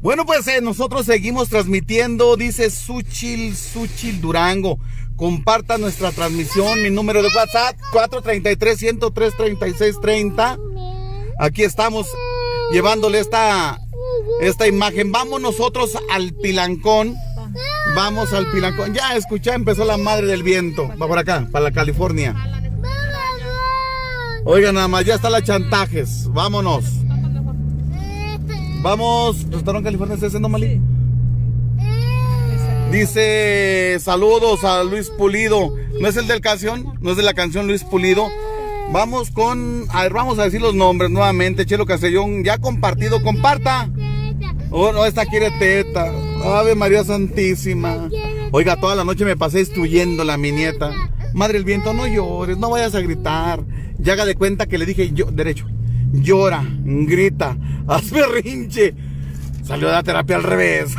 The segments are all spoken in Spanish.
Bueno, pues nosotros seguimos transmitiendo, dice Suchil Durango. Comparta nuestra transmisión, mi número de WhatsApp, 433-103-3630. Aquí estamos llevándole esta imagen. Vamos nosotros al Pilancón. Vamos al Pilancón. Ya escuché, empezó la madre del viento. Va por acá, para la California. Oigan, nada más, ya está la Chantajes. Vámonos. Vamos, ¿Restaurante California está haciendo malí? Dice, saludos a Luis Pulido. ¿No es el de la canción? ¿No es de la canción Luis Pulido? Vamos con, a ver, vamos a decir los nombres nuevamente. Chelo Castellón, ya compartido, comparta. Oh, no, esta quiere teta. Ave María Santísima. Oiga, toda la noche me pasé instruyéndola a mi nieta. Madre del viento, no llores, no vayas a gritar. Ya haga de cuenta que le dije yo, derecho. Llora, grita, haz berrinche. Salió de la terapia al revés.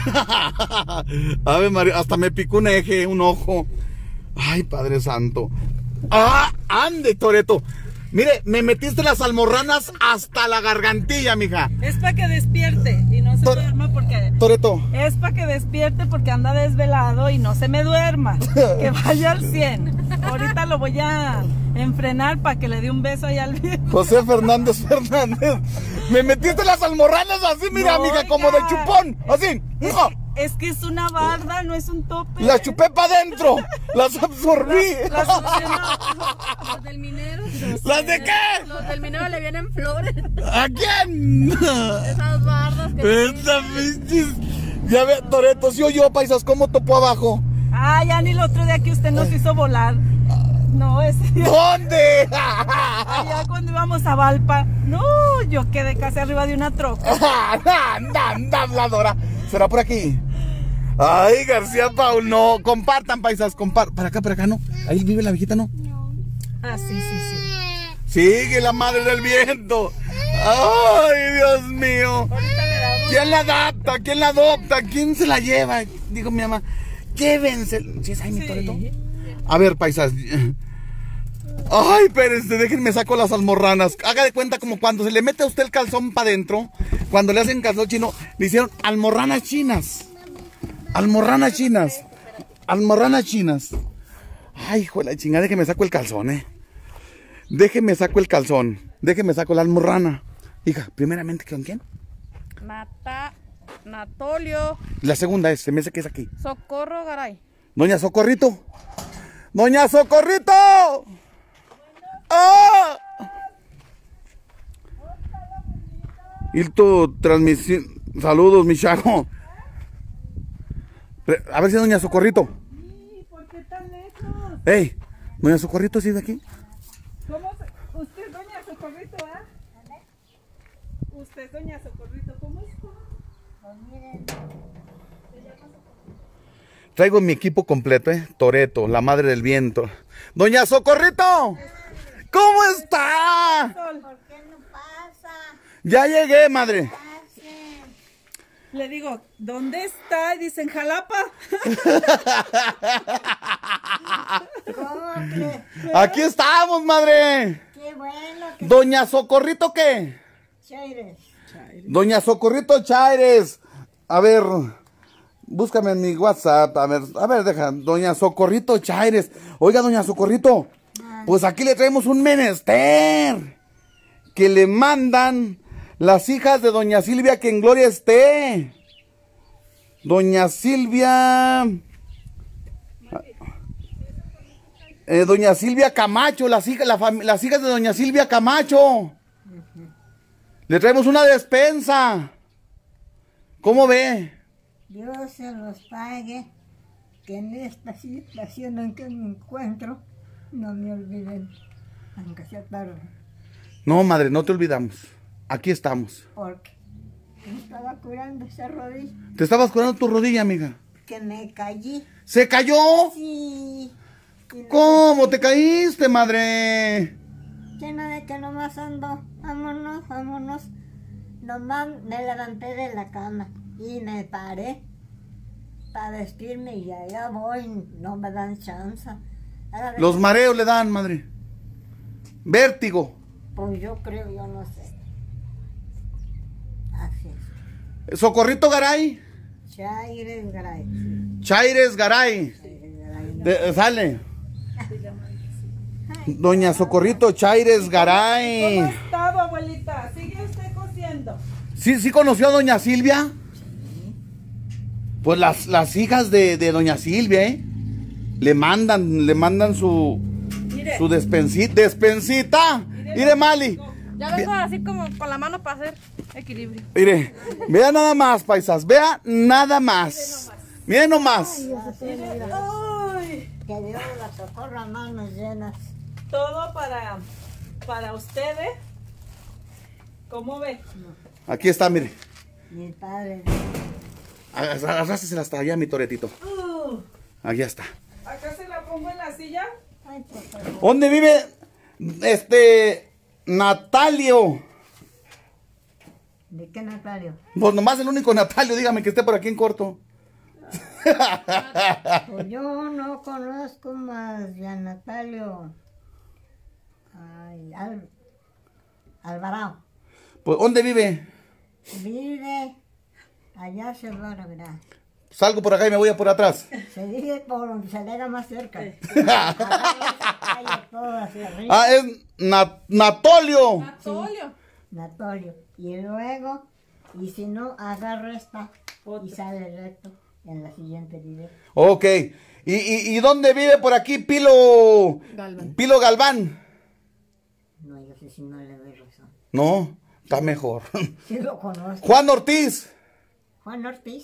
Ave María, hasta me picó un eje, un ojo. Ay, Padre Santo. ¡Ah! ¡Ande, Toreto! Mire, me metiste las almorranas hasta la gargantilla, mija. Es para que despierte y no se duerma porque... Toreto. Es para que despierte porque anda desvelado y no se me duerma. Que vaya al 100. Ahorita lo voy a enfrenar para que le dé un beso ahí al viejo. José Fernández. Me metiste las almorranas así, mira, no, mija, como de chupón. Así. Es que es una barda, no es un tope. Las chupé para adentro. Las absorbí. Las Los del minero. ¿Las de qué? Los del minero le vienen flores. ¿A quién? Esas bardas que... Esta pinches. Ya ve, Toreto, si oyó, paisas, cómo topó abajo. Ah, ya ni el otro día que usted nos hizo volar. No, ese día. ¿Dónde? Allá cuando íbamos a Valpa. No, yo quedé casi arriba de una troca. Anda, habladora. ¿Será por aquí? Ay, García Paul, no. Compartan, paisas, compartan. Para acá, no. Ahí vive la viejita, ¿no? Ah, sí. Sigue la madre del viento. Ay, Dios mío. ¿Quién la adapta? ¿Quién la adopta? ¿Quién se la lleva? Digo mi mamá. Llévense. ¿Sí es ahí mi Toreto? A ver, paisas. Ay, espérense, déjenme saco las almorranas. Haga de cuenta como cuando se le mete a usted el calzón para adentro. Cuando le hacen calzón chino, le hicieron almorranas chinas. Almorranas chinas. Almorranas chinas. Ay, hijo de la chingada, déjeme saco el calzón, Déjeme saco el calzón. Déjeme saco la almorrana. Hija, primeramente, ¿con quién? Natolio. La segunda es, se me hace que es aquí. Socorro Garay. Doña Socorrito. Doña Socorrito. ¡Ah! Y tu transmisión. Saludos, mi chago. A ver si Doña Socorrito. Sí, ¿por qué tan lejos? Ey, Doña Socorrito, ¿sí de aquí? ¿Cómo se... Usted es Doña Socorrito, Usted es Doña Socorrito, ¿cómo está? Pues miren. Traigo mi equipo completo, Toreto, la madre del viento. Doña Socorrito, ¿cómo está? ¿Por qué no pasa? Ya llegué, madre. Le digo, ¿dónde está? Y dicen, Jalapa. ¿Cómo crees? Aquí estamos, madre. Qué bueno que... Doña Socorrito, ¿qué? Chaires. Doña Socorrito Chaires. A ver, búscame en mi WhatsApp. A ver, deja. Doña Socorrito Chaires. Oiga, Doña Socorrito, pues aquí le traemos un menester que le mandan las hijas de Doña Silvia, que en gloria esté. Doña Silvia. Doña Silvia Camacho, las hijas de Doña Silvia Camacho. Le traemos una despensa. ¿Cómo ve? Dios se los pague, que en esta situación en que me encuentro, no me olviden, aunque sea tarde. No, madre, no te olvidamos. Aquí estamos. Porque me estaba curando esa rodilla, Te estabas curando tu rodilla, amiga. que me caí. ¿Se cayó? Sí. ¿Cómo te caíste, madre? Llena de que nomás ando, vámonos. Nomás me levanté de la cama y me paré para vestirme y allá voy, no me dan chance. Los mareos le dan, madre. Vértigo. Pues yo creo, yo no sé. Así es. Socorrito Garay. Chaires Garay. Chaires Garay. Sale. Doña Socorrito Chaires Garay. ¿Cómo ha estado, abuelita? ¿Sigue usted cosiendo? ¿Sí conoció a doña Silvia? Pues las hijas de doña Silvia, le mandan su Mire. su despensita. Mire, Mali. Ya vengo así como con la mano para hacer equilibrio. Mire, vea nada más, paisas, vea nada más. Mire nomás. Ay, Que Dios la socorra a manos llenas. todo para usted, ¿eh? ¿Cómo ve? Aquí está, mire. Mi padre. Arrástrasela hasta allá, mi toretito. Allá está. Acá se la pongo en la silla. Ay, por favor. ¿Dónde vive Natalio? ¿De qué Natalio? Pues nomás el único Natalio, dígame que esté por aquí en corto. Pues yo no conozco más de a Natalio. Ay, Alvarado. Pues, ¿dónde vive? Vive allá se va a ver. Salgo por acá y me voy a por atrás. Se dice por donde se le haga más cerca. Agarra esa calle toda hacia arriba. Ah, es Natolio. Atolio. Natalio. Y luego, y si no, agarra esta y sale recto en la siguiente video. Ok. ¿Y dónde vive por aquí Pilo Galván? No, yo sé si no le doy razón. No, está mejor. Sí lo conozco. Juan Ortiz. Juan Ortiz.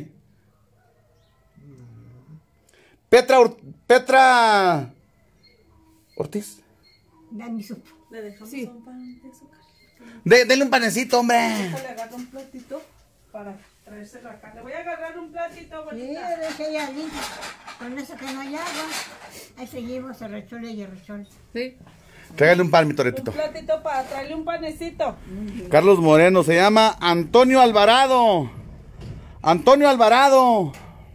Petra Ortiz. Ya ni supo. Le dejamos un pan de azúcar. Dele un panecito, hombre. Le agarro un platito para traérselo acá. Le voy a agarrar un platito, Sí, abuelita. dejé ya limpio. Con eso que no hay agua. Ahí seguimos a rechole y a rechole. Sí. Tráigale un pan, mi Un toretito. platito para traerle un panecito. Carlos Moreno, se llama Antonio Alvarado. Antonio Alvarado.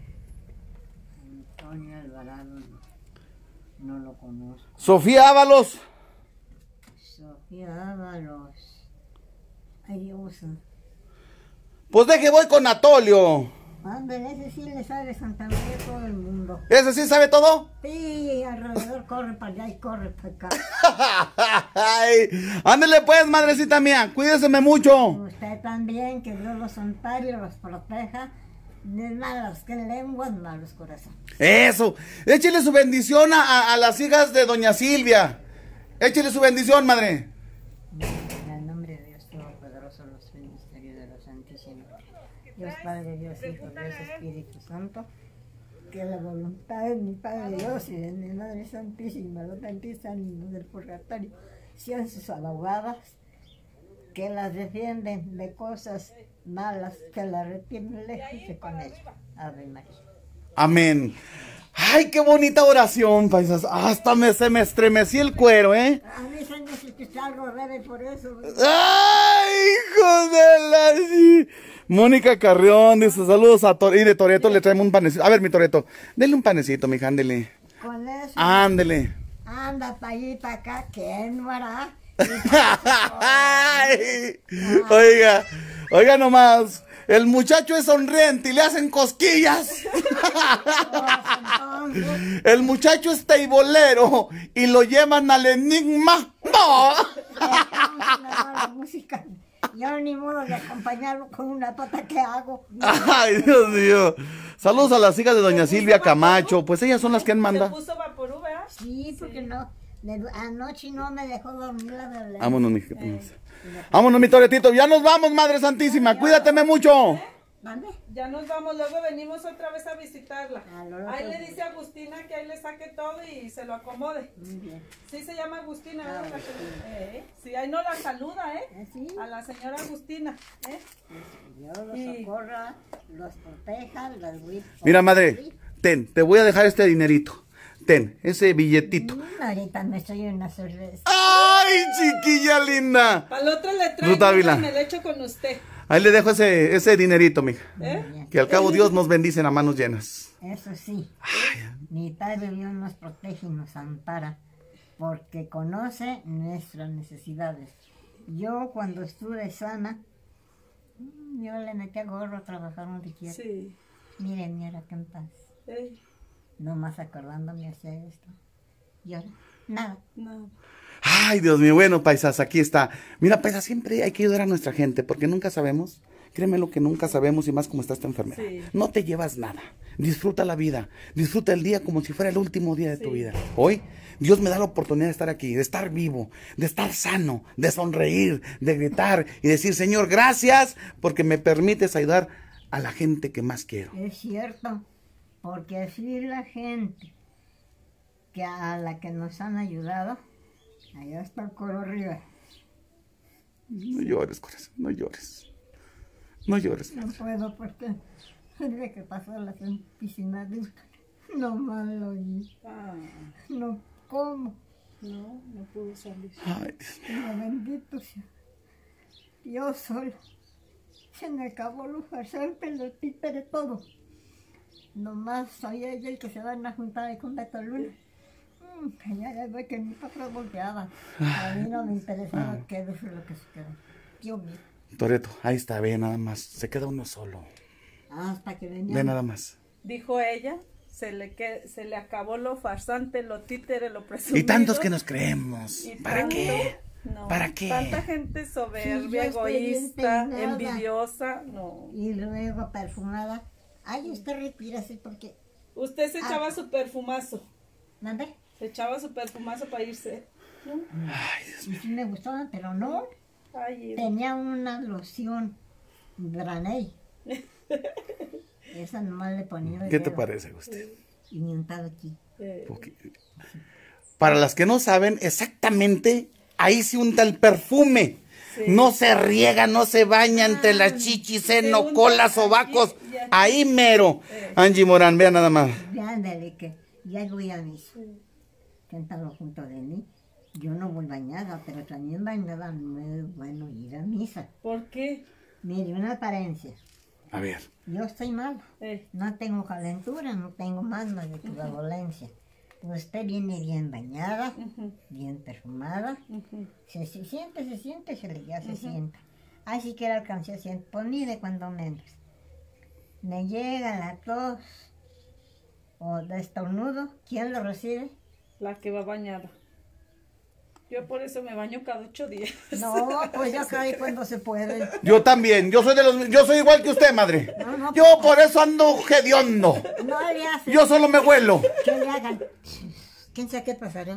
Antonio Alvarado. No lo conozco. Sofía Ábalos. Sofía Ábalos. Ay, Dios. Pues deje, voy con Natolio. Ándale, ese sí le sabe Santa María a todo el mundo. ¿Ese sí sabe todo? Sí, alrededor corre para allá y corre para acá. Ay, ándele pues, madrecita mía, cuídeseme mucho. Usted también, que Dios los ampare y los proteja de malas que lenguas, malos corazones. Eso, échele su bendición a las hijas de doña Silvia. Échele su bendición, madre. En el nombre de Dios Todopoderoso, los ministerios de los Santísimos. Dios Padre, Dios Hijo, Dios Espíritu Santo. Que la voluntad de mi Padre Dios y de mi Madre Santísima, los benditos ánimos del purgatorio, sean sus abogadas, que las defienden de cosas malas, que las retienen lejos con ellas. Ave María. Amén. Ay, qué bonita oración, paisas. Hasta se me estremeció el cuero, ¿eh? A mí se me dice que está algo bebé por eso. ¡Ay, hijo de la... Mónica Carrión dice saludos a y de Toreto le traemos un panecito. A ver, mi Toreto, dele un panecito, mija, ándele. Con eso. Ándele. Anda para allí y para acá, que no hará. Ay, oiga nomás. El muchacho es sonriente y le hacen cosquillas. Entonces, El muchacho es teibolero y lo llevan al enigma. ¡No! la música. Yo ni modo de acompañarlo con una pata que hago. Ay, Dios mío. Saludos a las hijas de doña Silvia Camacho. Pues ellas son las que han Se mandado. puso vaporú, ¿verdad? Sí, porque no. Anoche no me dejó dormir la verdad. Vámonos, mi vámonos, mi Toretito. Ya nos vamos, Madre Santísima. Cuídateme mucho. ¿Dónde? Ya nos vamos, luego venimos otra vez a visitarla. Ah, no, no, Ahí no. le dice a Agustina que ahí le saque todo y se lo acomode. Muy bien. Sí se llama Agustina, ¿verdad? Sí, ahí no la saluda, ¿eh? ¿Sí? A la señora Agustina, ¿eh? Dios los socorra, los proteja, los guíe. Mira, madre, te voy a dejar este dinerito. Ten, ese billetito. Ahorita me estoy una cerveza. ¡Ay, chiquilla linda! Al otro le Ruth traigo Ávila. y me le echo con usted. Ahí le dejo ese dinerito, mija. ¿Eh? Que al cabo Dios nos bendice a manos llenas. Eso sí, mi Padre Dios nos protege y nos ampara, porque conoce nuestras necesidades. Yo cuando estuve sana, Yo le metí a gorro a trabajar donde quiera. Sí. Miren, ahora que en paz. Ey, Nomás acordándome hacia esto. Y ahora, nada. no. Ay, Dios mío, bueno, paisas, aquí está. Mira, paisas, siempre hay que ayudar a nuestra gente, porque nunca sabemos, créeme lo que nunca sabemos, y más como está esta enfermedad. Sí. No te llevas nada. Disfruta la vida, disfruta el día como si fuera el último día de tu Sí. vida. Hoy, Dios me da la oportunidad de estar aquí, de estar vivo, de estar sano, de sonreír, de gritar y decir, Señor, gracias, porque me permites ayudar a la gente que más quiero. Es cierto, porque así la gente que a la que nos han ayudado, allá está el coro arriba. No llores, corazón, no llores. No llores. No puedo porque desde que pasó la piscina no más lo oí. Ah, No como. no pudo salir. Ay, Dios mío. Pero bendito sea. Yo sola. Se me acabó lo farsante, el títere, todo. Nomás soy ella el que se van a juntar ahí con Beto Luna. Que ya ve que mi papá volteaba. A mí no me interesaba qué es lo que se queda. Dios mío. Toreto, ahí está, ve nada más. Se queda uno solo. Hasta que venía. Ve nada más. Dijo ella, se le acabó lo farsante, lo títere, lo presumido. Y tantos que nos creemos. Y ¿Para tanto- qué? No, ¿Para qué? Tanta gente Sí, soberbia, yo estoy bien egoísta, peinada. envidiosa. No. Y luego perfumada. Ay, usted retírase porque. Usted se echaba su perfumazo. ¿Mande? Se echaba su perfumazo para irse. ¿No? Ay, Dios Y sí me gustaban, pero no. Ay, Tenía una loción Graney. Esa nomás le ponía. ¿Qué te parece, Agustín? Y me untaba aquí. Para las que no saben, exactamente ahí se unta el perfume. Sí. No se riega, no se baña entre las chichis, seno, unta cola, aquí sobacos. y aquí. Ahí mero. Angie Morán, vea nada más. Ya ándale, que ya voy a misa. Siéntalo junto de mí. Yo no voy bañada, pero también bañada no es bueno ir a misa. ¿Por qué? Mire, una apariencia. A ver. Yo estoy mal. Eh, No tengo calentura, no tengo más de que la dolencia. Usted viene bien bañada, bien perfumada. Se siente, ya se sienta. Así que la alcancé a siempre. Pues mire cuando menos. Me llega la tos o de estornudo. ¿Quién lo recibe? la que va bañada. Yo por eso me baño cada 8 días. No, pues yo caí cuando se puede. Yo también, yo soy igual que usted, madre. No, Yo por eso ando hediondo. No le hace. Yo solo me huelo. ¿Qué le hagan? ¿Quién sabe qué pasará?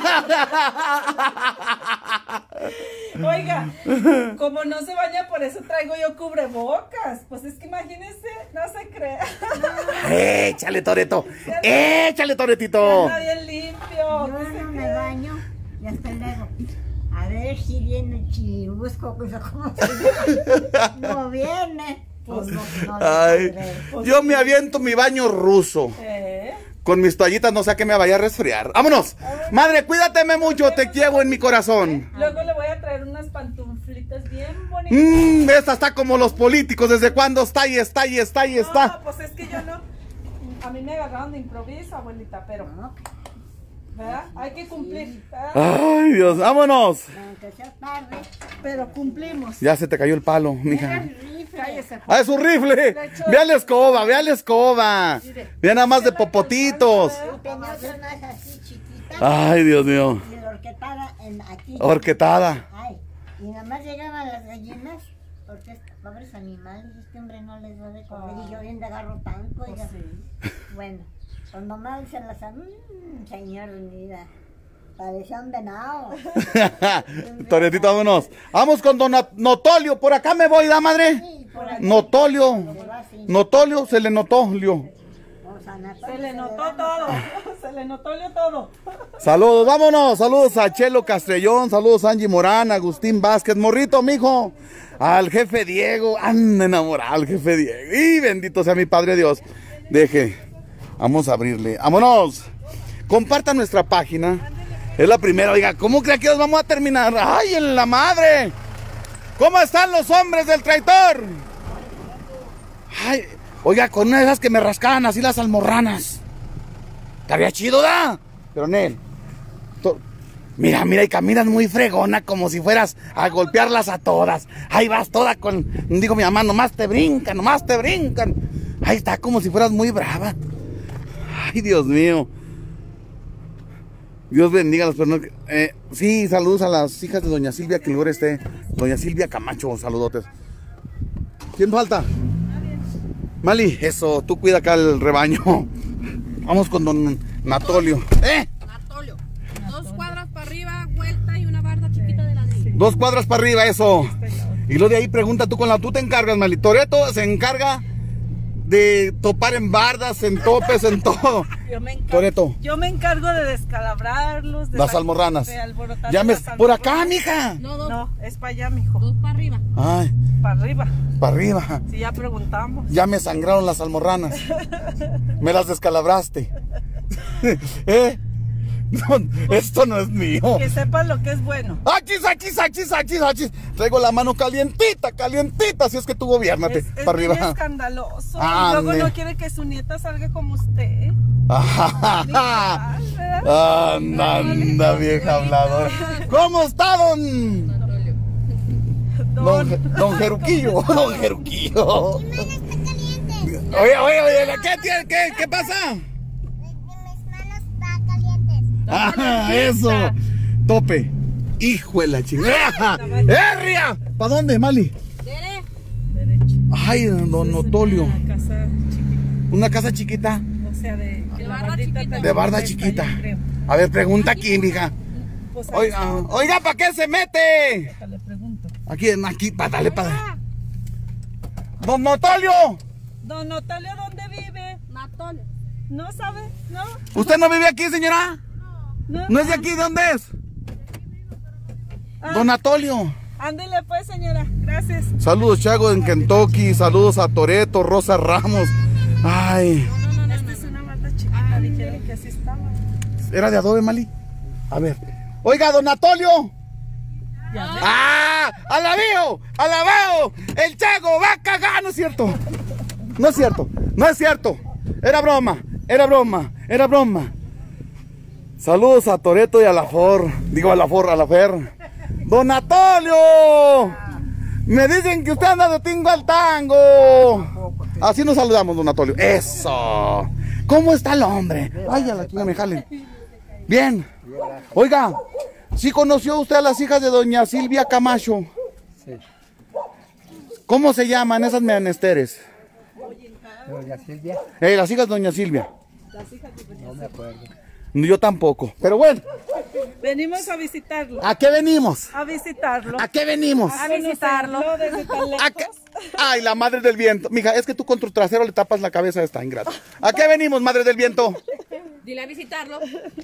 Oiga, como no se baña, por eso traigo yo cubrebocas. Pues es que imagínese, no se crea. Échale, Toreto. Échale, Toretito. Está bien limpio. Yo no se no me crea. baño y hasta luego. A ver si viene el chirusco, pues cómo se llama. No viene. Pues no le Ay, podré. yo me aviento mi baño ruso. Con mis toallitas, no sé que me vaya a resfriar. ¡Vámonos! Madre, cuídateme mucho, te quiero en mi corazón. Luego le voy a traer unas pantuflitas bien bonitas. Esta está como los políticos, ¿desde cuándo está y está y está y está? No, pues es que yo no. A mí me agarraron de improviso, abuelita, pero. No, ¿Verdad? Hay que cumplir. ¿verdad? Ay, Dios, vámonos. aunque sea tarde. Pero cumplimos. Ya se te cayó el palo, mija. Cállese. ¡Ah, es su rifle! ¡Vea la escoba, vea la escoba! Vea nada más de popotitos. Tenía otra más así chiquita Ay, Dios mío. y la orquetada en aquí. Horquetada. Ay, y nada más llegaban las gallinas, porque pobres animales, este hombre no les da de comer y yo bien de agarro tanto. Oiga. Bueno, cuando más se las señor de mi vida, parecía un venado. Toretito, vámonos. Vamos con don Notolio. Por acá me voy, ¿da, madre? Sí, por aquí. Notolio. Se va así. Notolio, se le notó, Lio. O sea, Se le notó todo. Se le notó todo. Saludos, vámonos. Saludos a Chelo Castrellón. Saludos a Angie Morán, Agustín Vázquez. Morrito, mijo. Al jefe Diego. Anda enamorado el jefe Diego. Y bendito sea mi Padre Dios. Deje. Vamos a abrirle. Vámonos. Compartan nuestra página. Es la primera. Oiga, ¿cómo cree que nos vamos a terminar? ¡Ay, en la madre! ¿Cómo están los hombres del traitor? Ay, oiga, con una de esas que me rascaban así las almorranas. Estaría chido, ¿da? Pero Nel. Mira, mira, y caminas muy fregona, como si fueras a golpearlas a todas. Ahí vas toda con, digo mi mamá, nomás te brincan, nomás te brincan. Ahí está, como si fueras muy brava. Ay, Dios mío. Dios bendiga a las personas. Sí, saludos a las hijas de doña Silvia, que luego esté. Doña Silvia Camacho, saludotes. ¿Quién falta? Mali, eso, tú cuida acá el rebaño. Vamos con don Natolio. Natolio. 2 cuadras para arriba, vuelta y una barda chiquita de ladrillo. 2 cuadras para arriba, eso. Y lo de ahí pregunta tú con la... Tú te encargas, Mali. Toreto se encarga de topar en bardas, en topes, en todo. Toreto. Yo me encargo de descalabrarlos. De las almorranas. De Ya me... Por acá, mija. No, es para allá, mijo. 2 para arriba. Ay. Para arriba. Para arriba. Sí, ya preguntamos. Ya me sangraron las almorranas. Me las descalabraste. No, esto no es mío. Que sepan lo que es bueno. ¡Achis, achis, achis, achis, achis! Traigo la mano calientita, calientita. Si es que tú gobiérnate. Es para arriba. bien escandaloso. Ah, y luego no quiere que su nieta salga como usted. Anda, vieja habladora. ¿Cómo está, don Jeruquillo? Don Jeruquillo. Oye, ¿qué pasa? Eso. Tope. Hijo de la chingada. ¡Herria! ¿Para dónde, Mali? Derecho. Ay, don Otolio. Una casa chiquita. Una casa chiquita. O sea, chiquita. De barda chiquita. A ver, pregunta aquí, mija. Pues Oiga, ¿para qué se mete? le pregunto. Aquí, dale, padre. Don Otolio. Don Otolio, ¿dónde vive? Natolio. ¿No sabe? ¿No? ¿Usted no vive aquí, señora? ¿No es de aquí? ¿De dónde es? Don Atolio. Ándele pues, señora. Gracias. Saludos, Chago, en Kentucky. Saludos a Toreto, Rosa Ramos. Ay. No. Esta es una barda chiquita. Dijeron que así estaba. ¿Era de adobe, Mali? A ver. Oiga, don Atolio. ¡Ah! ¡Alabío! ¡Alabao! ¡El Chago va a cagar! No es cierto. No es cierto. No es cierto. Era broma. Era broma. Era broma. Saludos a Toreto y a la For. Digo a la Fer. ¡Don Atolio! Me dicen que usted anda de tingo al tango. Así nos saludamos, don Atolio. ¡Eso! ¿Cómo está el hombre? Ay, a la chinga me jalen. Bien. Oiga, ¿sí conoció usted a las hijas de doña Silvia Camacho? Sí. ¿Cómo se llaman esas menesteres? ¿Doña Silvia? Las hijas de doña Silvia. No me acuerdo. Yo tampoco. Pero bueno, Venimos a visitarlo. ¿a qué venimos? A visitarlo. ¿A qué venimos? A visitarlo. Desde tan lejos. ¿A qué? Ay, la madre del viento. Mija, es que tú con tu trasero le tapas la cabeza a esta ingrata. ¿A qué venimos, madre del viento? Dile a visitarlo.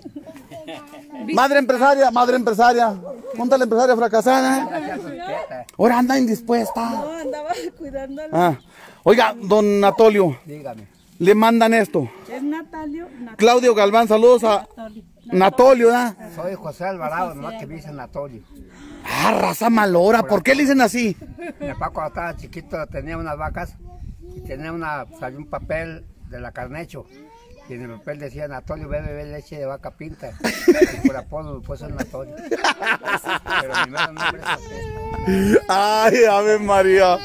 Madre empresaria. Ponte a la empresaria fracasada. Ahora anda indispuesta. No, andaba cuidando a Oiga, don Natolio, Dígame. le mandan esto. Es Natalio. Claudio Galván, saludos a Natolio, ¿verdad? Soy José Alvarado, nomás que me dicen Natolio. Ah, raza malora, ¿por qué le dicen así? Mi papá cuando estaba chiquito tenía unas vacas y tenía salió un papel de la Carnecho. Y en el papel decía Natolio, bebe leche de vaca pinta. Y por apodo me puso el Natolio. Pero mi mero nombre es José. Ay, Ave María.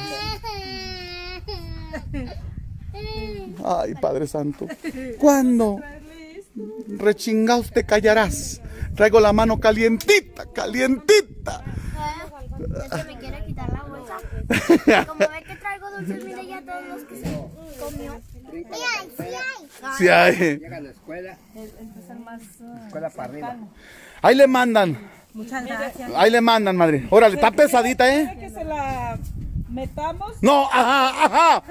Ay, Padre Santo. ¿Cuándo? Rechingaos te callarás. Traigo la mano calientita, calientita. Es que me quiere quitar la bolsa. Como ve que traigo dulces, mire ya todos los que se comió. Mira, sí hay. Sí hay. Llega a la escuela. Escuela para arriba. Ahí le mandan. Muchas gracias. Ahí le mandan, madre. Órale, está pesadita, ¿eh? Que se la metamos. No, ajá.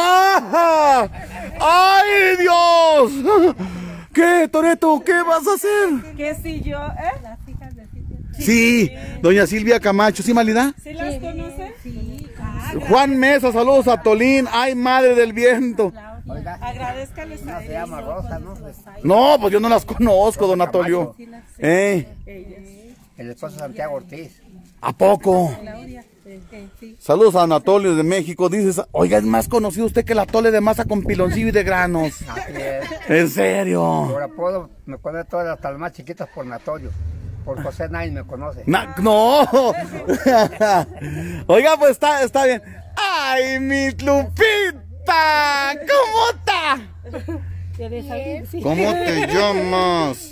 ¡Ay, Dios! ¿Qué, Toreto? ¿Qué vas a hacer? Que si yo, Las hijas de Silvia. Sí, doña Silvia Camacho. ¿Sí, Malida? ¿Sí las conoce? Sí. Juan Mesa, saludos a Tolín. Ay, madre del viento. Oiga, Agradezcales no a se llama Rosa, ¿no? No, pues yo no las conozco, don Atolio. El esposo de Santiago Ortiz. ¿A poco? Saludos a Anatolio de México. Dices, oiga, es más conocido usted que el atole de masa con piloncillo y de granos. Así es. ¿En serio? Por apodo me acuerdo de todas, hasta las más chiquitas por Natolio. Por José nadie me conoce. No. Oiga, pues está bien. ¡Ay, mi Lupita! ¿Cómo está? ¿Cómo te llamas?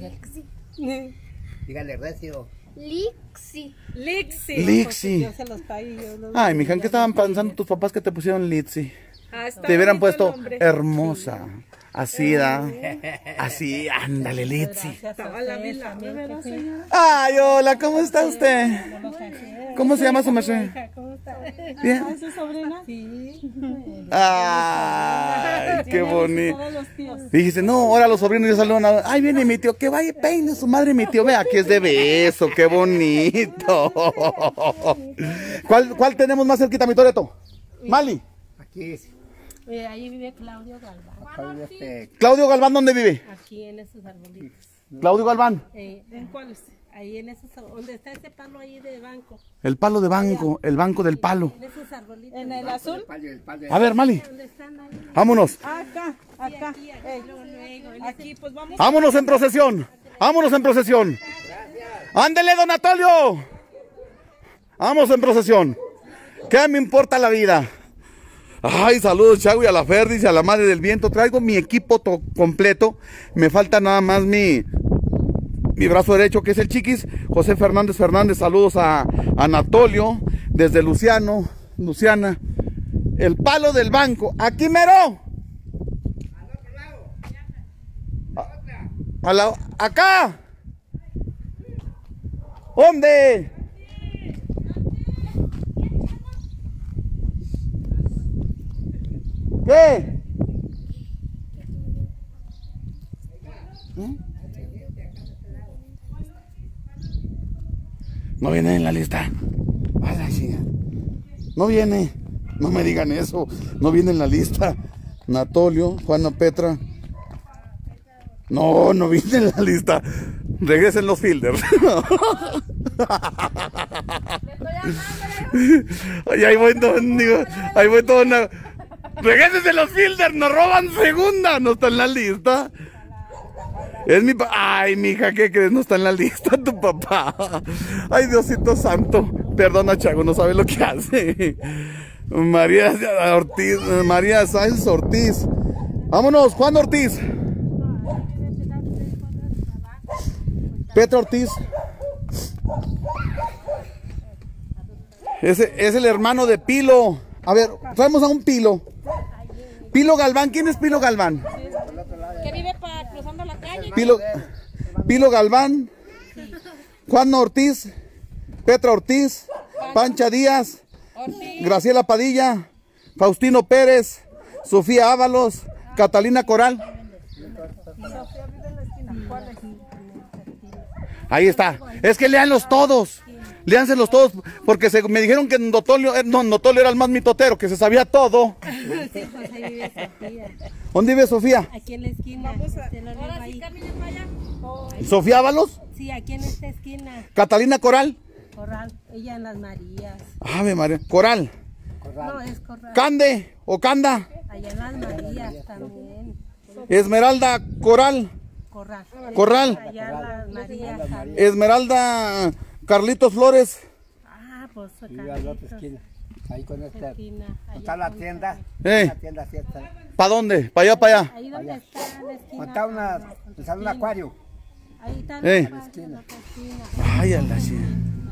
Dígale recio. Lixi. Lixi. Ay, mija, ¿en qué estaban pensando tus papás que te pusieron Litsi? Te hubieran puesto hermosa. Así, ¿da? Así, ándale, Litsi. Ay, hola, ¿cómo está usted? ¿Cómo se llama su merced? ¿Bien? ¿Es su sobrina? Sí. Ay, qué bonito. Dijiste, no, ahora los sobrinos ya saludan a... Ay, viene mi tío, que vaya y peine su madre, mi tío. Ve, aquí es de beso, qué bonito. ¿Cuál tenemos más cerquita, mi Toreto? Mali. Aquí es. Ahí vive Claudio Galván. ¿Claudio Galván dónde vive? Aquí en esos arbolitos. Claudio Galván. ¿En cuáles? Ahí en esos, donde está ese palo ahí de banco. El palo de banco, el banco del palo. En esos arbolitos. ¿En el azul? A ver, Mali, ¿Dónde están ahí? vámonos. Acá. Aquí, pues vamos. Vámonos en procesión. Vámonos en procesión. Ándele, don Anatolio. Vamos en procesión. ¿Qué me importa la vida? Ay, saludos, Chagui, a la Ferdis y a la Madre del Viento. Traigo mi equipo completo. Me falta nada más mi brazo derecho, que es el Chiquis. José Fernández. Saludos a Anatolio, desde Luciana. El palo del banco. Aquí mero. Acá. ¿Dónde? ¿Qué? No viene en la lista. No viene. No me digan eso. No viene en la lista. Anatolio, Juana Petra. No viene en la lista. Regresen los fielders. Ay, ahí voy todo. Regresen los fielders, nos roban segunda. No está en la lista. Es mi Ay, mija, ¿qué crees? No está en la lista tu papá. Ay, Diosito santo. Perdona, Chago, no sabe lo que hace. María Sáenz Ortiz. Vámonos, Juan Ortiz. Petra Ortiz. Ese es el hermano de Pilo. A ver, traemos a un Pilo. Pilo Galván, ¿quién es Pilo Galván? Que vive cruzando la calle. Pilo Galván, Juan Ortiz, Petra Ortiz, Pancha Díaz, Graciela Padilla, Faustino Pérez, Sofía Ábalos, Catalina Coral. Ahí está. Es que léanlos todos. Léanselos todos, porque me dijeron que Notolio era el más mitotero, que se sabía todo. Sí, pues ahí vive Sofía. ¿Dónde vive Sofía? Aquí en la esquina. Ahora sí, caminen para allá. ¿Sofía Ábalos? Sí, aquí en esta esquina. ¿Catalina Coral? Corral, ella en las Marías. Ave María. ¿Coral? No, es Corral. ¿Cande o Canda? Allá en las Marías también. Esmeralda Coral. Corral. Allá en las Marías también. Esmeralda Carlitos Flores. Pues Vive a la otra esquina. Ahí con esta. esquina. Está la tienda. ¿Eh? La tienda sí está. ¿Para dónde? ¿Para allá, para allá? Ahí donde está la esquina. Está un acuario. Ahí está Eh. la esquina. Ay, a la chingada.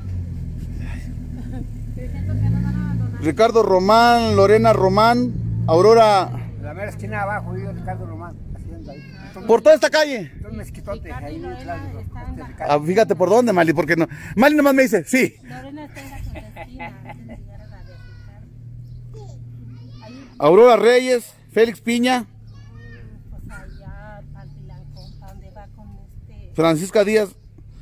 Ricardo Román, Lorena Román, Aurora. En la mera esquina de abajo vive Ricardo Román. Haciendo ahí. Por toda esta calle. Un mezquitote. Ahí detrás de Ricardo. Ah, fíjate por dónde, Mali, porque no. Mali nomás me dice, sí. Lorena está en la esquina antes de llegar a la de Ricardo. Aurora Reyes, Félix Piña, Pues allá al Pilanco, a donde va con Francisca Díaz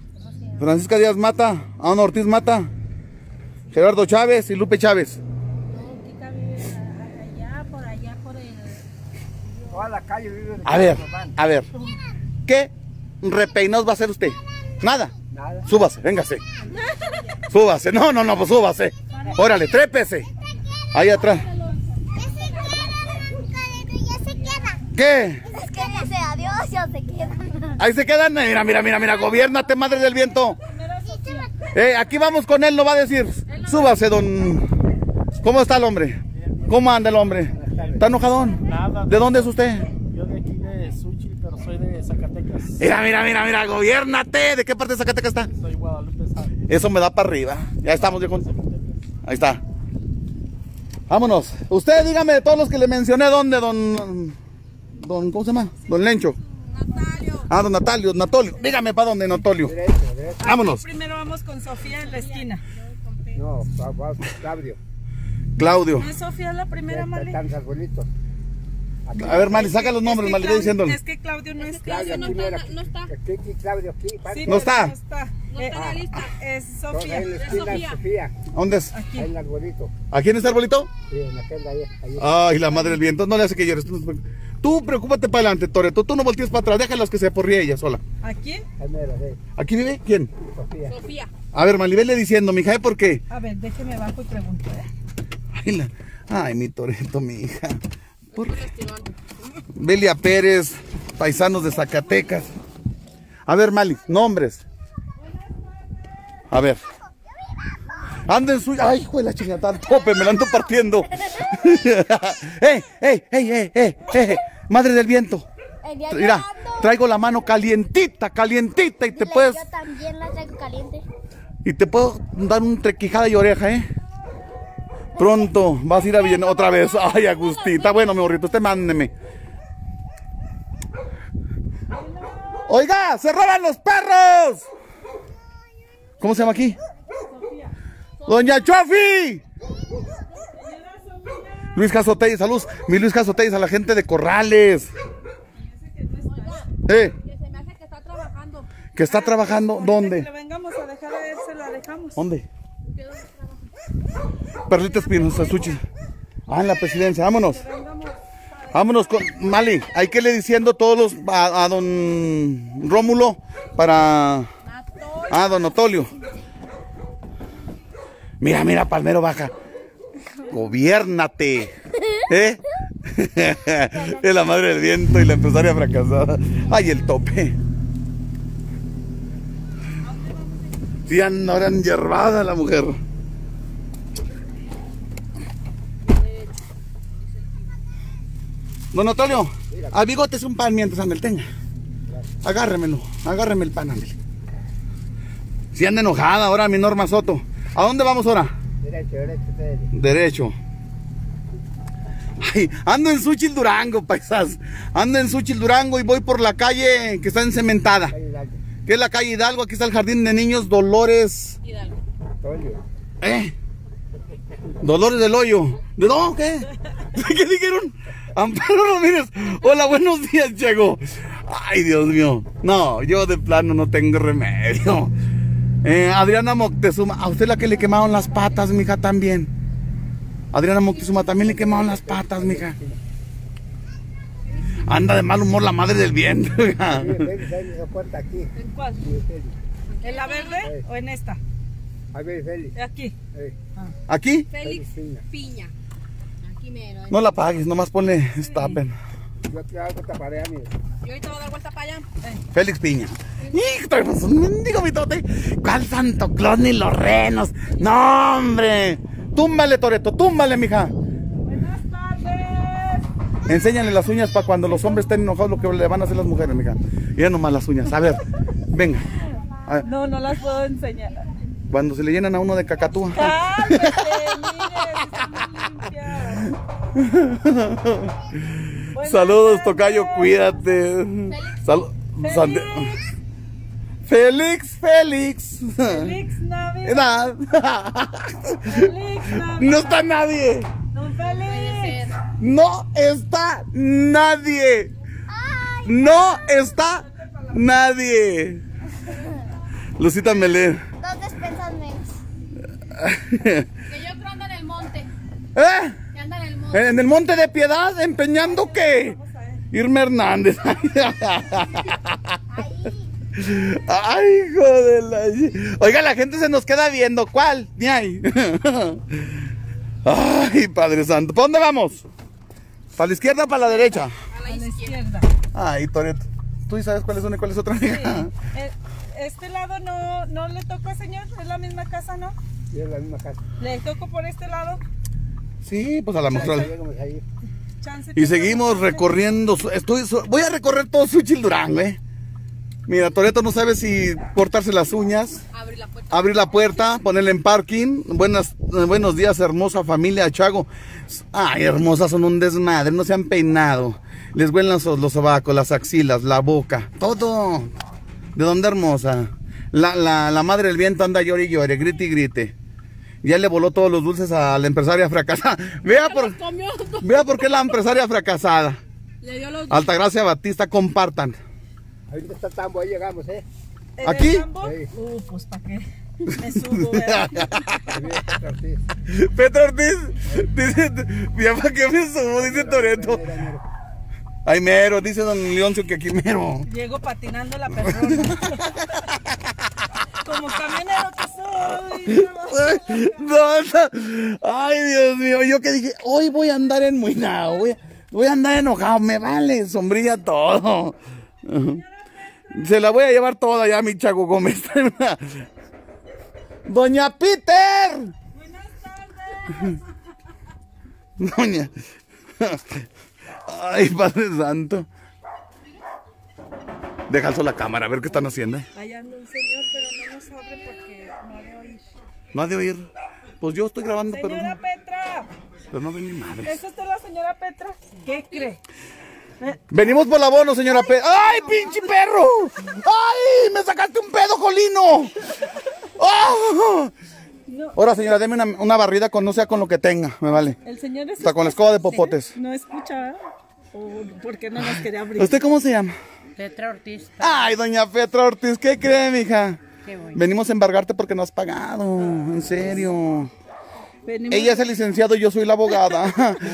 Mata, Ana Ortiz Mata, Gerardo Chávez y Lupe Chávez. Tica vive allá por el... Toda la calle vive Ricardo A ver, Román. ¿qué repeinados va a hacer usted? Nada. Nada. Súbase, véngase. Súbase, no, pues súbase. Órale, trépese. Ahí atrás. Ya se queda. ¿Qué? Es que dice adiós. Ya se quedan. Ahí se quedan. Mira, gobiérnate, madre del viento. Aquí vamos con él, lo va a decir. Súbase, don. ¿Cómo está el hombre? ¿Cómo anda el hombre? ¿Está enojadón? Nada. ¿De dónde es usted? Yo de aquí de Suchil, pero soy de Zacatecas. Mira, gobiérnate. ¿De qué parte de Zacatecas está? Soy Guadalupe. Eso me da para arriba. Ya estamos, viejo. Ahí está. Vámonos. Usted dígame de todos los que le mencioné, ¿dónde, don ¿cómo se llama? Don Lencho. Natalio. Ah, don Natolio. Dígame para dónde, Natolio. Derecho. Vámonos. Primero vamos con Sofía en la esquina. No, vamos con Claudio. Claudio. ¿No es Sofía la primera, Mali? Están arbolitos. A ver, Mali, saca los nombres, Mali, ve diciéndole. Es que Claudio no está. Claudio, no aquí, está, mira, no está. Aquí, Claudio, aquí. Sí, ¿No está? No está. No está en la lista. Es Todos Sofía. ahí en la es esquina, Sofía. Sofía. ¿Dónde es? Ahí Aquí. en el arbolito. ¿Aquí en este arbolito? Sí, en aquel de ahí. Ay, la madre del viento. No le hace que llores. Tú preocúpate para adelante, Toreto. Tú no voltees para atrás. Déjalas que se porríe ella sola. ¿Aquí? Ahí mero, sí. ¿Aquí vive? ¿Quién? Sofía. Sofía. A ver, Mali, vele diciendo, mija, ¿eh? ¿Por qué? A ver, déjeme abajo y pregunto. Ay, mi Toreto, mi hija. Belia Pérez, paisanos de Zacatecas. A ver, Mali, nombres. A ver. Anden su... Ay, hijo de la chingada, tope, me la ando partiendo. Madre del viento. Mira, traigo la mano calientita y te puedes... Yo también la traigo caliente. Y te puedo dar un trequijada y oreja, ¿eh? Pronto vas a ir a Villanueva otra vez. Ay, Agustita. Bueno, mi burrito, usted mándeme. Oiga, se roban los perros. ¿Cómo se llama aquí? Doña Chofi. Luis Casotey, saludos. Mi Luis Casotey, a la gente de Corrales. Que se me hace que está trabajando. ¿Que está trabajando? ¿Dónde? Que lo vengamos a dejar a él, se la dejamos. ¿Dónde? Perlita Espinosa, Suchi. Ah, en la presidencia, vámonos. Vámonos con Mali. Hay que irle diciendo todos a don Rómulo para... Ah, don Otolio. Mira, Palmero baja. Gobiérnate. ¿Eh? Es la madre del viento y la empresaria fracasada. Ay, el tope. Sí, ahora enyerbada la mujer. Don Otolio, al bigote es un pan mientras ande, tenga. Agárremelo, agárreme el pan, ándale. Si anda enojada ahora mi Norma Soto. ¿A dónde vamos ahora? Derecho. Ay, ando en Suchil Durango, paisas. Ando en Suchil Durango y voy por la calle que está encementada. ¿Qué es la calle Hidalgo? Aquí está el jardín de niños Dolores. Hidalgo. Dolores del Hoyo. ¿De dónde? ¿Qué? ¿Qué dijeron? Amparo Ramírez. Hola, buenos días, Chego. Ay, Dios mío. No, yo de plano no tengo remedio. Adriana Moctezuma. A usted la que le quemaron las patas, mija, también. Adriana Moctezuma, también le quemaron las patas, mija. Anda de mal humor la madre del viento. ¿En cuál? ¿En la verde o en esta? Aquí. ¿Aquí? Félix Piña. Aquí mero. No la apagues, nomás ponle stapen. Yo te hago taparé a mí. Yo ahorita voy a dar vuelta para allá. Félix Piña. ¡Hijo, traemos un mendigo mitote! ¿Cuál Santo Claus ni los renos? ¡No, hombre! Túmbale, Toreto, túmbale, mija. Buenas tardes. Enséñale las uñas para cuando los hombres estén enojados lo que le van a hacer las mujeres, mija. Ya nomás las uñas. A ver, venga. A ver, No, no las puedo enseñar. cuando se le llenan a uno de cacatúa. ¡Cálmate! Mire, están limpias. Buenas Saludos, tardes. tocayo, cuídate. Félix. Félix Navidad. Félix Navidad. No está nadie. Don Félix. No está nadie. No está nadie. Lucita Melé. Dos despensas menos. Que yo creo anda en el monte. ¿Eh? Que anda en el monte. ¿En el Monte de Piedad? ¿Empeñando qué? Irma Hernández. Ay, hijo de la... Oiga, la gente se nos queda viendo. ¿Cuál? Ni hay. Ay, Padre Santo. ¿Para dónde vamos? ¿Para la izquierda o para la derecha? A la izquierda. Ay, Toreto. ¿Tú sabes cuál es una y cuál es otra? Sí. Este lado no le toca, señor. Es la misma casa, ¿no? Sí, es la misma casa. Le toco por este lado. Sí, pues a lo mejor. Chance, Y seguimos recorriendo. Voy a recorrer todo Suchil Durango, Mira, Toreto no sabe si cortarse las uñas, abrir la puerta, ponerle en parking. Buenos días, hermosa familia Chago. Ay, hermosas, son un desmadre, no se han peinado. Les huelen los sobacos, las axilas, la boca, todo. ¿De dónde, hermosa? La madre del viento anda llore y llore, grite y grite. Ya le voló todos los dulces a la empresaria fracasada. Vea por qué la empresaria fracasada. Le dio los Altagracia Batista, compartan. Ahorita está el tambo, ahí llegamos, ¿En ¿Aquí? el tambo? Sí. Pues ¿para qué? Me subo, ¿verdad? Petro Ortiz, dice, ya para qué me subo, dice Toreto. Ay, mero, dice don Leoncio que aquí mero. Llego patinando la persona. Como camionero que soy. No. Ay, Dios mío, yo que dije, hoy voy a andar enmuinado, voy a andar enojado, me vale, sombrilla todo. Se la voy a llevar toda ya, mi Chago Gómez. Doña Peter. Buenas tardes. Doña. Ay, Padre Santo. Deja alzo la cámara, a ver qué están haciendo. Allá anda un señor, pero no nos abre porque no ha de oír. No ha de oír. Pues yo estoy grabando, Señora Petra. pero no ven ni madre. ¿Es usted la señora Petra? ¿Qué cree? Venimos por el abono, señora Petra. ¡Ay, pinche perro! ¡Ay, me sacaste un pedo, Jolino! ¡Oh! No. Ahora, señora, deme una barrida con no sea con lo que tenga, me vale. El señor es... Hasta con la escoba de popotes. No escucha. ¿O por qué no nos quería abrir? ¿Usted cómo se llama? Petra Ortiz. Ay, doña Petra Ortiz, ¿qué cree, mija? Qué bueno. Venimos a embargarte porque no has pagado, en serio. Venimos... Ella es el licenciado y yo soy la abogada.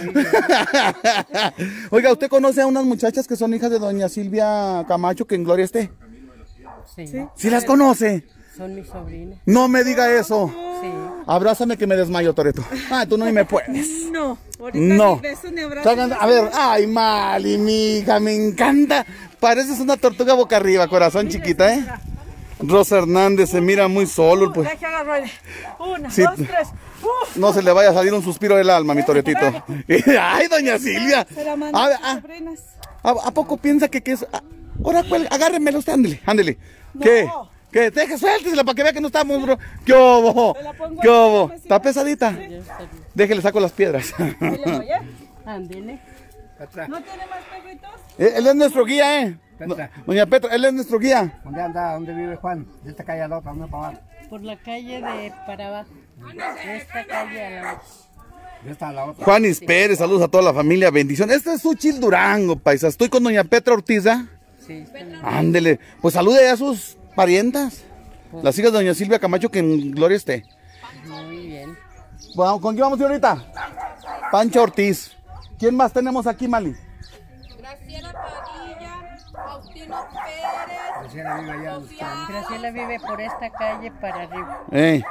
Oiga, ¿usted conoce a unas muchachas que son hijas de doña Silvia Camacho que en gloria esté? Sí. ¿Sí las conoce? Son mis sobrinas. No me diga eso. Sí. Abrázame que me desmayo, Toreto. Ah, tú no me puedes. No, ahorita No. ni beso ni abrazo. A ver, ay, Mali, mija, me encanta. Pareces una tortuga boca arriba, corazón chiquita, ¿eh? Rosa Hernández se mira muy solo, pues. Deje agarro aire. Una, Sí. 2, 3. Uf. No se le vaya a salir un suspiro del alma, mi Toretito. Ay, doña Silvia. Se la mando A, a ver, sus sobrinas. ¿A poco piensa que es? Ahora, agárrenmelo usted, ándele, ándele. ¿Qué? ¿Qué? Deje, suéltesela para que vea que no estamos, bro. ¿Qué hubo? Se la pongo ¿Qué aquí, hubo? pues, ¿Está pesadita? Déjele, saco las piedras. ¿Qué le voy a? Ándele. Petra, ¿No tiene más perritos? Él es nuestro guía, ¿eh? Petra. Doña Petra, él es nuestro guía. ¿Dónde anda? ¿Dónde vive Juan? De esta calle a la otra, ¿dónde para abajo? Por la calle de para abajo. De esta calle a la otra. De esta a la otra. Juanis Pérez, saludos a toda la familia, bendición. Este es Suchil Durango, paisa. Estoy con doña Petra Ortiz, ¿ah? Sí, está bien. Ándele. Pues salude a sus parientas. Las hijas de doña Silvia Camacho, que en gloria esté. Muy bien. Bueno, ¿con quién vamos a ir ahorita? Pancha Ortiz. ¿Quién más tenemos aquí, Mali? Graciela Padilla, Faustino Pérez, Graciela vive allá. Sofía, Graciela vive por esta calle para arriba.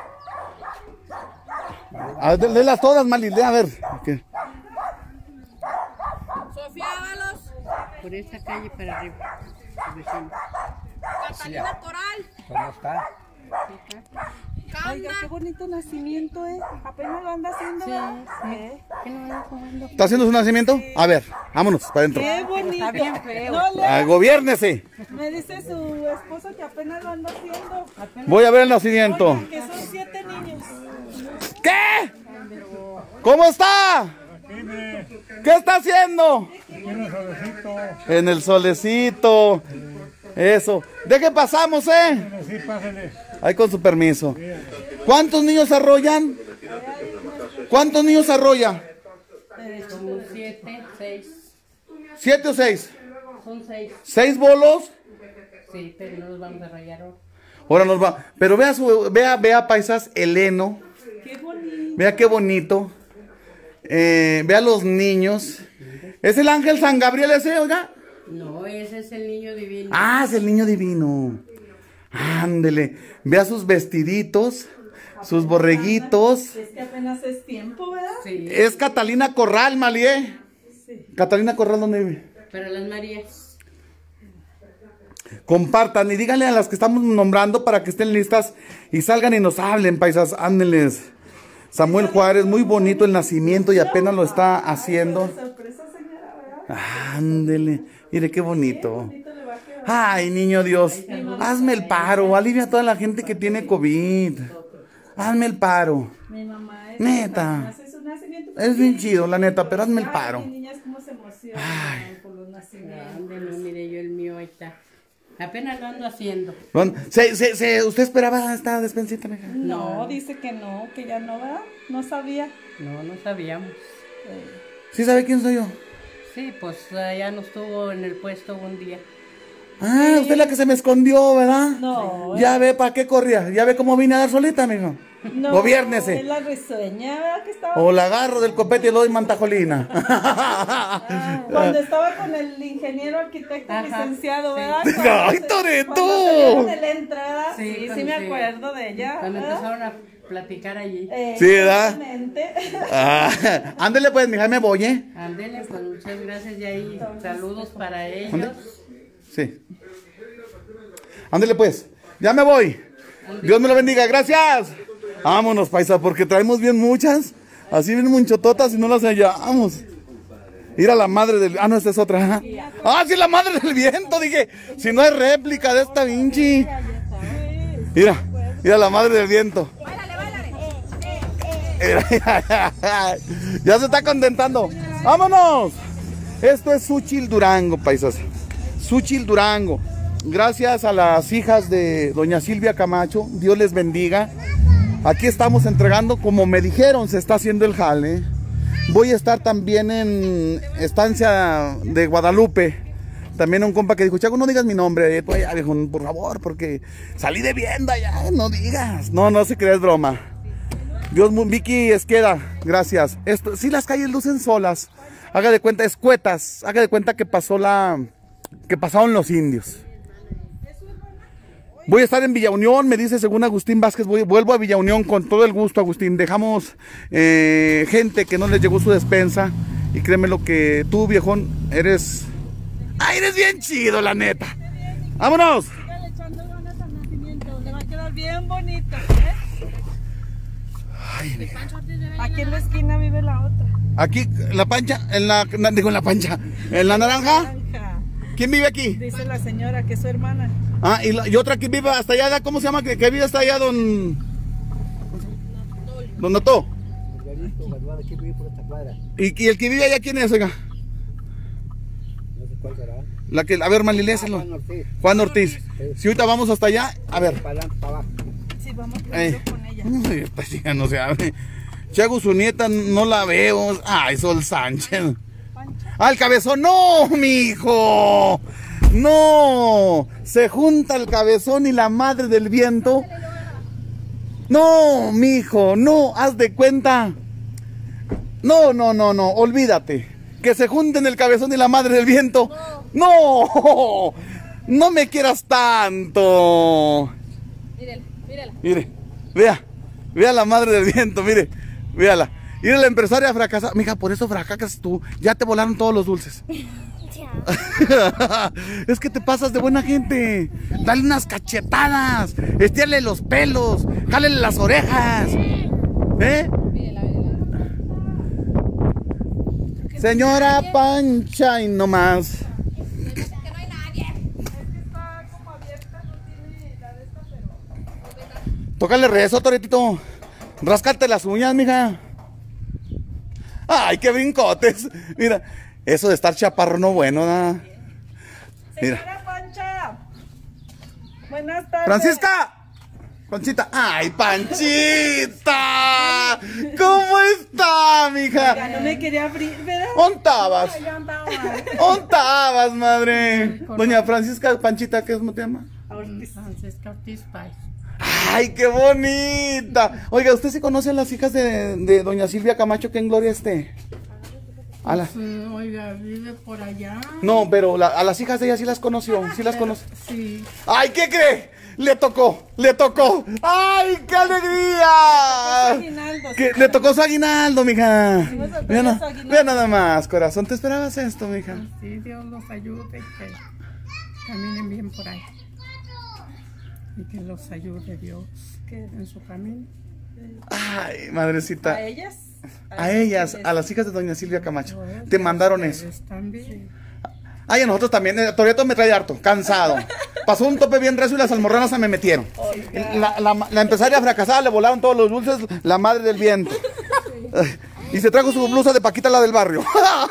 A ver, léelas todas, Mali, a ver. ¿Qué? Sofía Ábalos, Por esta calle para arriba. Vecino. Catalina Coral, ¿Cómo está? Oiga, qué bonito nacimiento, ¿eh? Apenas lo anda haciendo, ¿verdad? ¿Qué no anda jugando? ¿Está haciendo su nacimiento? A ver, vámonos, para adentro. Qué bonito. Está bien feo. No le... Ah, gobiérnese. Me dice su esposo que apenas lo anda haciendo. Voy a ver el nacimiento. Oigan, que son 7 niños. ¿Qué? ¿Cómo está? ¿Qué está haciendo? En el solecito. Eso. ¿De qué pasamos, Ahí con su permiso. ¿Cuántos niños arrollan? ¿Cuántos niños arrolla? Como 7, 6. ¿7 o 6? Son 6. ¿6 bolos? Sí, pero no nos vamos a rayar ahora. Ahora nos va. Pero vea paisas, el heno. Qué bonito. Vea qué bonito. Vea los niños. ¿Es el ángel San Gabriel ese, oiga? No, ese es el niño divino. Ah, es el niño divino. Ándele. Vea sus vestiditos, sus borreguitos. Es que apenas es tiempo, ¿verdad? Sí, Es Catalina Corral, Malie. Sí. Catalina Corral, ¿dónde vive? para las Marías. compartan y díganle a las que estamos nombrando para que estén listas y salgan y nos hablen, paisas, ándenles. Samuel Juárez, muy bonito el nacimiento y apenas lo está haciendo. Ándele, mire qué bonito. Ay, niño Dios, hazme el paro, alivia a toda la gente que tiene COVID. Hazme el paro. Mi mamá Neta. Es bien chido, la neta, pero hazme el paro. Ay, niñas, cómo se emocionan por los nacimientos. Mire, yo el mío ahí está. Apenas lo ando haciendo. Bueno, ¿usted esperaba esta despensita, mija? No, dice que no, que ya no va. No sabía. No, no sabíamos. ¿Sí sabe quién soy yo? Sí, pues ya no estuvo en el puesto un día. Ah, usted es la que se me escondió, ¿verdad? No. Ya ve para qué corría. Ya ve cómo vine a dar solita, mijo. No, Gobiérnese. es la risueña, ¿verdad? Que estaba... O la agarro del copete y le doy mantajolina. Cuando estaba con el ingeniero arquitecto licenciado, ¿verdad? ¡Ay, Toreto! Cuando salieron de la entrada, sí, cuando me acuerdo de ella. Cuando ¿verdad? empezaron a platicar allí. Sí, ¿verdad? Exactamente. Ándele pues, mija, me voy, ¿eh? Ándele, pues muchas gracias y ahí saludos para ellos. Sí. Ándele pues, ya me voy. Dios me lo bendiga, gracias. Vámonos, paisa, porque traemos bien muchas. Así bien munchototas y no las hallamos. Ir a la madre del... Ah, no, esta es otra. Ah, sí, la madre del viento, dije. Si no hay réplica de esta Vinci. Mira, mira la madre del viento. Ya se está contentando. ¡Vámonos! Esto es Xúchitl Durango, paisas. Xúchitl Durango. Gracias a las hijas de doña Silvia Camacho. Dios les bendiga. Aquí estamos entregando, como me dijeron, se está haciendo el jale. Voy a estar también en Estancia de Guadalupe. También un compa que dijo, Chaco, no digas mi nombre. Tú allá, dijo, por favor, porque salí de vienda ya, no digas. No se creas broma. Dios, Vicky Esqueda, gracias. Esto, sí, las calles lucen solas. Haga de cuenta, escuetas. Haga de cuenta que pasaron los indios. Voy a estar en Villa Unión, me dice según Agustín Vázquez, vuelvo a Villa Unión con todo el gusto, Agustín. Dejamos gente que no les llegó su despensa. Y créeme lo que tú, viejón, eres... ¡Ay, eres bien chido, la neta! ¡Vámonos! Sígale echando ganas al nacimiento, le va a quedar bien bonito, Ay, aquí en la esquina vive la otra. aquí, la pancha, en la pancha, en la naranja. ¿Quién vive aquí? Dice la señora que es su hermana. Ah, y otra que vive hasta allá, ¿cómo se llama? Que vive hasta allá, don Nato. ¿Y el que vive allá quién es, oiga? No sé cuál será. La que, a ver, Maliléselo. Juan Ortiz. Si ahorita vamos hasta allá, a ver. Para adelante, para abajo. Sí, vamos primero con ella. Esta chica no se abre. Chago, su nieta, no la veo. Ay, Sol Sánchez. ¡Ah, el cabezón! ¡No, mijo! ¡No! Se junta el cabezón y la madre del viento. ¡No, mijo! ¡No! ¡Haz de cuenta! No, olvídate. Que se junten el cabezón y la madre del viento. ¡No! ¡No me quieras tanto! Mírala. Mire, vea la madre del viento, mire, véala. Y la empresaria fracasada. Mija, por eso fracasas tú. Ya te volaron todos los dulces. Es que te pasas de buena gente. Dale unas cachetadas. Estírale los pelos. Jálele las orejas. ¿Eh? Mírala. Señora Pancha y no más. Que no hay nadie. Está como abierta, no tiene la de esta, pero... Tócale rezo, Toretito. Ráscate las uñas, mija. Ay, qué brincotes. Mira, eso de estar chaparro no bueno, nada. Mira. Señora Pancha. Buenas tardes. Francisca. Panchita. Ay, Panchita. ¿Cómo está, mija? Ya no me quería abrir, ¿verdad? ¿Ontabas? Yo andaba. ¿Ontabas, madre? Doña Francisca Panchita, ¿qué es te llama? Francisca Ortiz Páez. Ay, qué bonita. Oiga, ¿usted se conoce a las hijas de doña Silvia Camacho que en gloria esté? A las... Oiga, vive por allá. No, pero a las hijas de ella sí las conoció, sí las conoce. Sí. ¡Ay, qué cree! Le tocó. ¡Ay, qué alegría! Aguinaldo, Le tocó su aguinaldo, mija. Vea Vea nada más, corazón. ¿Te esperabas esto, mija? Sí, Dios nos ayude. caminen bien por ahí. Y que los ayude Dios en su camino. Ay, madrecita. ¿A ellas? A ellas, a las hijas de doña Silvia Camacho. Te mandaron eso. También. Ay, a nosotros también. Toreto me trae harto, cansado. Pasó un tope bien recio y las almorranas se me metieron. La empresaria fracasada le volaron todos los dulces, la madre del viento. Y se trajo su blusa de Paquita, la del barrio.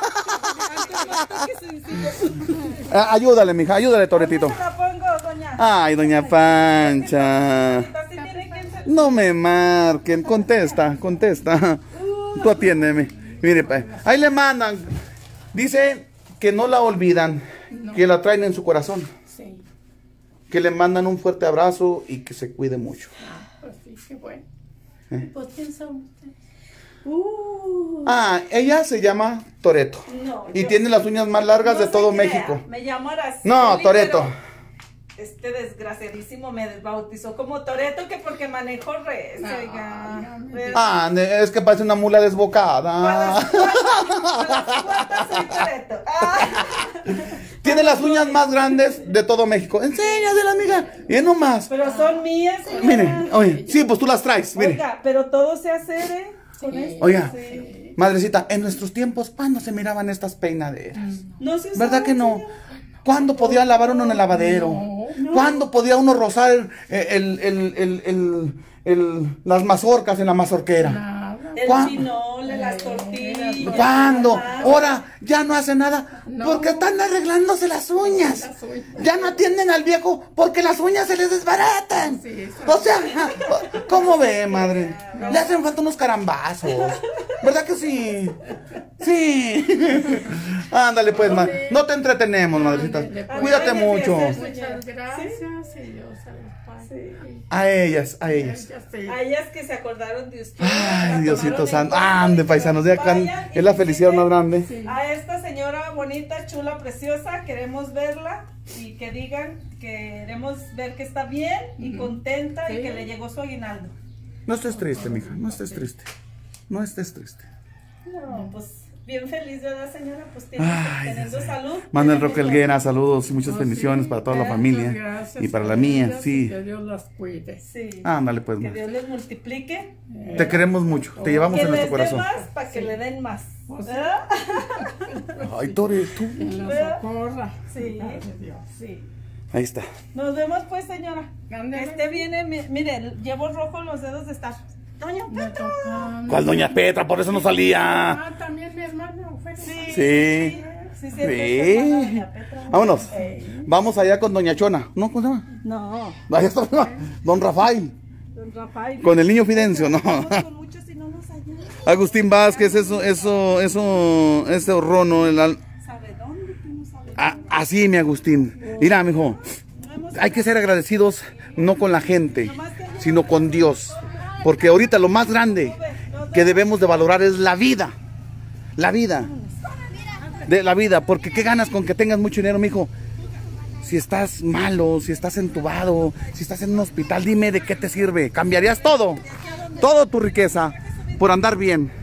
Ayúdale, mija, ayúdale, Toretito. ¿Cómo se la pongo, doña? Ay, doña Pancha. No me marquen, contesta. Tú atiéndeme. Mire, ahí le mandan. Dice que no la olvidan, que la traen en su corazón. Sí. Que le mandan un fuerte abrazo y que se cuide mucho. Pues sí, qué bueno. Pues ¿quién son ustedes? Ella se llama Toreto. No, y tiene las uñas más largas de todo México. Me llamo Araceli. No, Toreto. Este desgraciadísimo me bautizó como Toreto que porque manejo recio, oiga. Es que parece una mula desbocada. ¿Cuántas soy Toreto? Tiene las uñas más grandes de todo México. Enséñasela, amiga. Y no más. Pero son mías, señora. Mire, oye, sí, pues tú las traes, mire. Oiga, pero todo se hace con esto. Oiga, Sí. madrecita, en nuestros tiempos, ¿cuándo se miraban estas peinaderas? No se ¿Verdad usaban, que no? señora. ¿Cuándo podía lavar uno en el lavadero? ¿Cuándo podía uno rozar las mazorcas en la mazorquera? El chinole, las tortillas. ¿Cuándo? Ahora ya no hace nada porque están arreglándose las uñas. Ya no atienden al viejo porque las uñas se les desbaratan. O sea, ¿cómo ve, madre? Le hacen falta unos carambazos. ¿Verdad que sí? Sí. Ándale pues, madre. No te entretenemos, madrecita. Cuídate mucho. Muchas gracias y Dios se los pague. A ellas. A ellas que se acordaron de usted. Ay, Diosito santo. Ande, paisanos. De acá es la felicidad más grande. A esta señora bonita, chula, preciosa, queremos verla y que digan que queremos ver que está bien y contenta y que le llegó su aguinaldo. No estés triste, mija. No estés triste. No estés triste. No, pues bien feliz, ¿verdad, señora? Pues teniendo salud. Manuel Roque Helguera, saludos y muchas bendiciones para toda la familia. Gracias, Y para la mía, sí. Que Dios las cuide. Sí. Ándale pues, Que ma. Dios les multiplique. Te queremos mucho. Te llevamos Que en nuestro les dé corazón. más para que le den más. ¿Verdad? Ay, Tore, tú. Que la socorra. Sí. Gracias, Dios. Sí. Ahí está. Nos vemos pues, señora. Ándale. Que esté bien. Mire, llevo rojos los dedos de estar. Doña Petra. ¿Cuál doña Petra? Por eso no salía. También mi hermano fue. Sí. Sí. Vámonos. Vamos allá con doña Chona. ¿No? ¿Cómo se llama? No. Ahí está. Don Rafael. Don Rafael. Con el niño Fidencio, ¿no? Con muchos y no nos ayudan. Agustín Vázquez, ese horrono. ¿Sabe dónde? Tú no sabes. Así, mi Agustín. Mira, mijo. Hay que ser agradecidos no con la gente, sino con Dios. Porque ahorita lo más grande que debemos de valorar es la vida. La vida. De la vida. Porque ¿qué ganas con que tengas mucho dinero, mijo? Si estás malo, si estás entubado, si estás en un hospital, dime de qué te sirve. ¿Cambiarías todo? Toda tu riqueza por andar bien.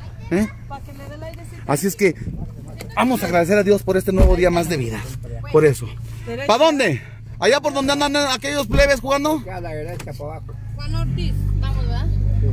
Así es que vamos a agradecer a Dios por este nuevo día más de vida. Por eso. ¿Para dónde? ¿Allá por donde andan aquellos plebes jugando? A la derecha, por abajo. Juan Ortiz. Vamos, ¿verdad?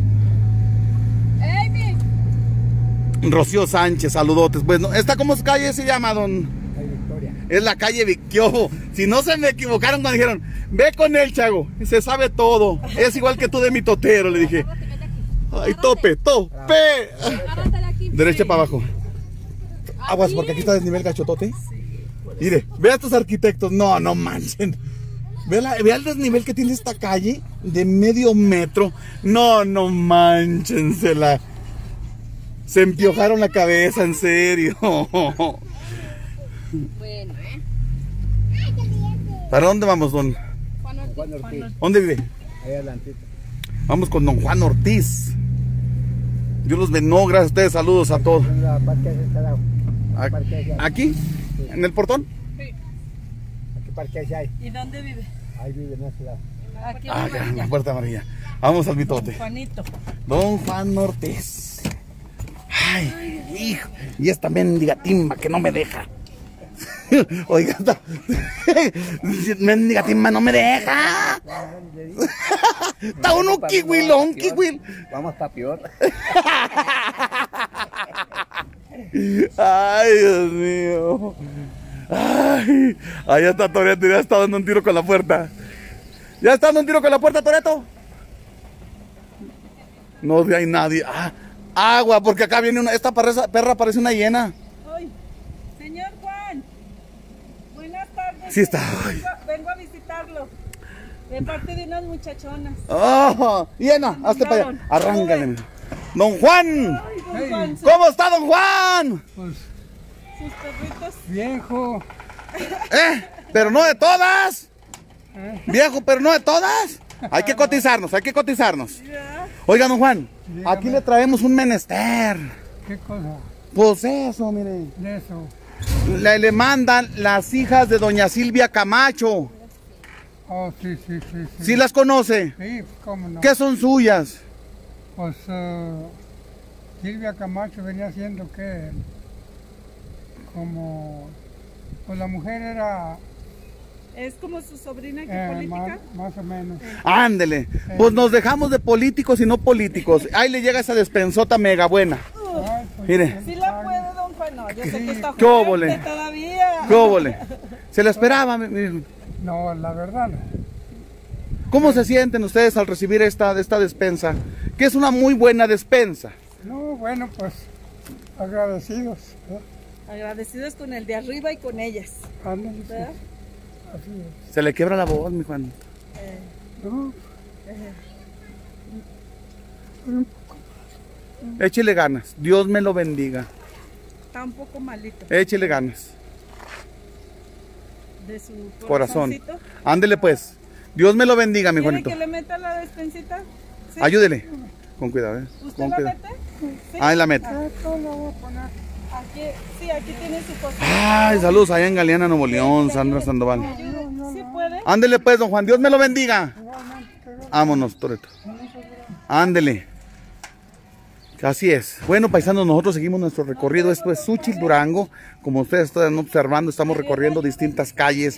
Rocío Sánchez, saludotes. Pues, ¿esta cómo calle se llama, don? Victoria. Es la calle Victiojo. Si no se me equivocaron cuando dijeron, ve con él, Chago, se sabe todo. Es igual que tú de mi totero, le dije. Ay, tope. Agárrate de aquí. Derecha para abajo. Aguas, porque aquí está desnivel gachotote. Mire, ve a estos arquitectos. No manchen. Vea el desnivel que tiene esta calle de medio metro. No manchensela. Se empiojaron la cabeza, en serio. Bueno, ¿Para dónde vamos, don? Juan Ortiz. ¿Dónde vive? Ahí adelantito. Vamos con don Juan Ortiz. Dios los bendiga. No, gracias a ustedes. Saludos a todos. En la parte de este lado. ¿Aquí? ¿En el portón? Aquí parque hay. ¿Y dónde vive? Ahí vive en este lado. Aquí En la puerta amarilla. Vamos al mitote. Juanito. Don Juan Ortiz. Ay, hijo. Y esta mendiga timba que no me deja. Oiga, mendiga timba, no me deja. Está uno kiwilón, kiwil. Vamos pa' peor. Ay, Dios mío. Ay, ahí está Toreto, ya está dando un tiro con la puerta. ¿Ya está dando un tiro con la puerta, Toreto? No hay nadie. Agua, porque acá viene esta perra parece una hiena. Ay, señor Juan, buenas tardes. Sí está. Vengo a visitarlo. De parte de unas muchachonas. Oh, hiena, hazte para allá. Arráncale. Don Juan. Ay, don Juan, ¿Cómo está, don Juan? Pues sus perritos. viejo. Pero no de todas. Viejo, pero no de todas. Hay que cotizarnos, hay que cotizarnos. Oiga, don Juan, aquí le traemos un menester. ¿Qué cosa? Pues eso, mire. De eso. Le mandan las hijas de doña Silvia Camacho. Oh, sí. ¿Sí las conoce? Sí, cómo no. ¿Qué son suyas? Pues Silvia Camacho venía haciendo que como pues la mujer era ¿Es como su sobrina que política? más o menos. Ándele. Pues nos dejamos de políticos y no políticos. Ahí le llega esa despensota mega buena. Ay, pues, Mire. Sí la puede, don Juan. No, yo sé que está ¿Qué óvole? fuerte todavía. ¿Qué óvole? Se la esperaba. no, la verdad no. ¿Cómo se sienten ustedes al recibir esta despensa? Que es una muy buena despensa. No, bueno, pues agradecidos. Agradecidos con el de arriba y con ellas. Ándale, sí. ¿Verdad? Así es. Se le quiebra la voz, mi Juan. No, Échele ganas. Dios me lo bendiga. Está un poco malito. Échele ganas. De su Corazón. corazoncito. Ándele pues. Dios me lo bendiga, mi ¿Quiere Juanito. que le meta la despensita? ¿Sí? Ayúdele. Con cuidado, ¿Usted Con la cuidado. mete? ¿Sí? Ahí la mete. esto lo voy a poner. Aquí, sí, aquí tiene su cosa. Ay, saludos allá en Galeana, Nuevo León, Sandra Sandoval. ¿Sí puede? Ándele pues, don Juan. Dios me lo bendiga. Vámonos, Toreto. Ándele. Así es. Bueno, paisanos, nosotros seguimos nuestro recorrido. Esto es Xúchitl, Durango. Como ustedes están observando, estamos recorriendo distintas calles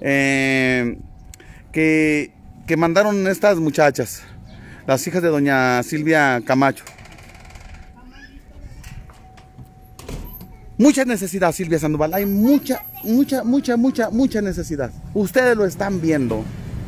que mandaron estas muchachas, las hijas de doña Silvia Camacho. Mucha necesidad, Silvia Sandoval. Hay mucha necesidad. Ustedes lo están viendo.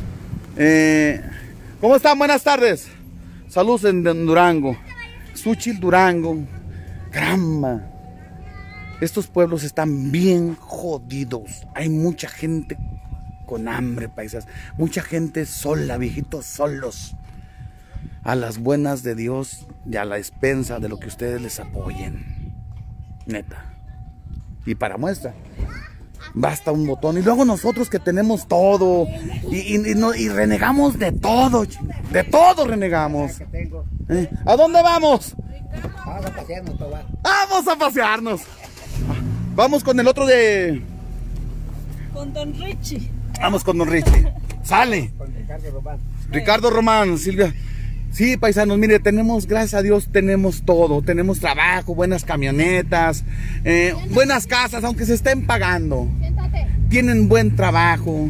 ¿Cómo están? Buenas tardes. Saludos en Durango. Xúchitl, Durango. Caramba. Estos pueblos están bien jodidos. Hay mucha gente con hambre, paisas. Mucha gente sola, viejitos solos. A las buenas de Dios y a la despensa de lo que ustedes les apoyen. Neta. Y para muestra, basta un botón. Y luego nosotros que tenemos todo y renegamos de todo. De todo renegamos. ¿A dónde vamos? Vamos a pasearnos, papá. Vamos a pasearnos. Vamos con el otro de... Con don Richie. Vamos con don Richie. Sale. Con Ricardo Román. Ricardo Román, Silvia. Sí, paisanos, mire, tenemos, gracias a Dios, tenemos todo. Tenemos trabajo, buenas camionetas, buenas casas, aunque se estén pagando. Tienen buen trabajo.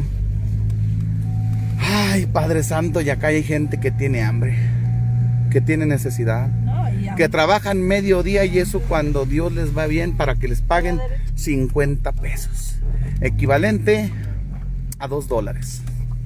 Ay, Padre Santo, y acá hay gente que tiene hambre, que tiene necesidad, que trabajan mediodía y eso cuando Dios les va bien para que les paguen 50 pesos. Equivalente a $2.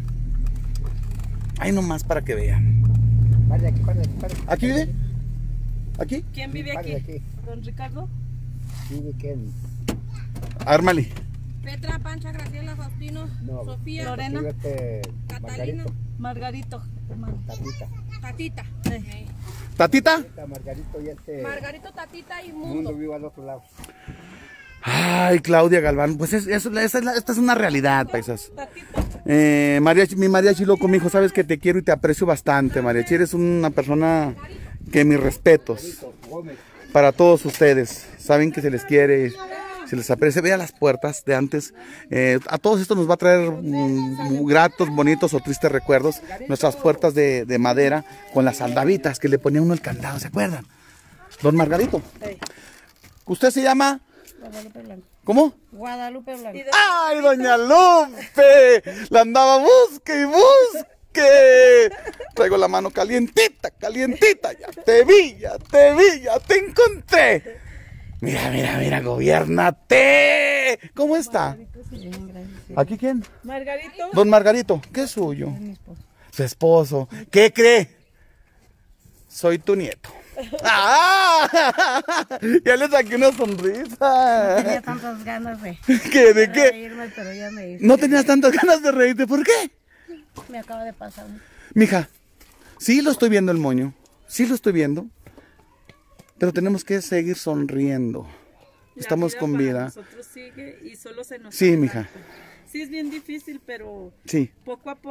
Ahí nomás para que vean. ¿Aquí vive? ¿Aquí? ¿Quién vive aquí? ¿Don Ricardo? Vive quién. Ármale. Petra, Pancha, Graciela, Faustino, No, Sofía, Lorena. Catalina, Margarito. Tatita. Tatita. ¿Tatita? Margarito y Margarito, Tatita y Mundo Mundo. vivo al otro lado. Ay, Claudia Galván, pues esta es una realidad, paisas. Mi mariachi loco, mi hijo, sabes que te quiero y te aprecio bastante, mariachi. Eres una persona que mis respetos para todos ustedes. Saben que se les quiere, se les aprecia. Vea las puertas de antes. A todos esto nos va a traer gratos, bonitos o tristes recuerdos. Nuestras puertas de madera con las saldavitas que le ponía uno el candado, ¿se acuerdan? Don Margarito. ¿Usted se llama? Guadalupe Blanco. ¿Cómo? Guadalupe Blanco. ¡Ay, doña Lupe! La andaba busque y busque. Traigo la mano calientita, calientita. Ya te vi, ya te encontré. Mira, gobiérnate. ¿Cómo está? ¿Aquí quién? Margarito. Don Margarito, ¿qué es suyo? Es mi esposo. Su esposo. ¿Qué cree? Soy tu nieto. ¡Ah! Ya le saqué una sonrisa. No tenía tantas ganas de ¿De qué? reírme, pero ya me hice. No tenías tantas ganas de reírte. ¿Por qué? Me acaba de pasar. Mija, sí lo estoy viendo el moño. Sí lo estoy viendo. Pero tenemos que seguir sonriendo. Estamos con vida. Nosotros sigue y solo se nos Sí, adelanta. mija. Sí, es bien difícil, pero Sí. poco a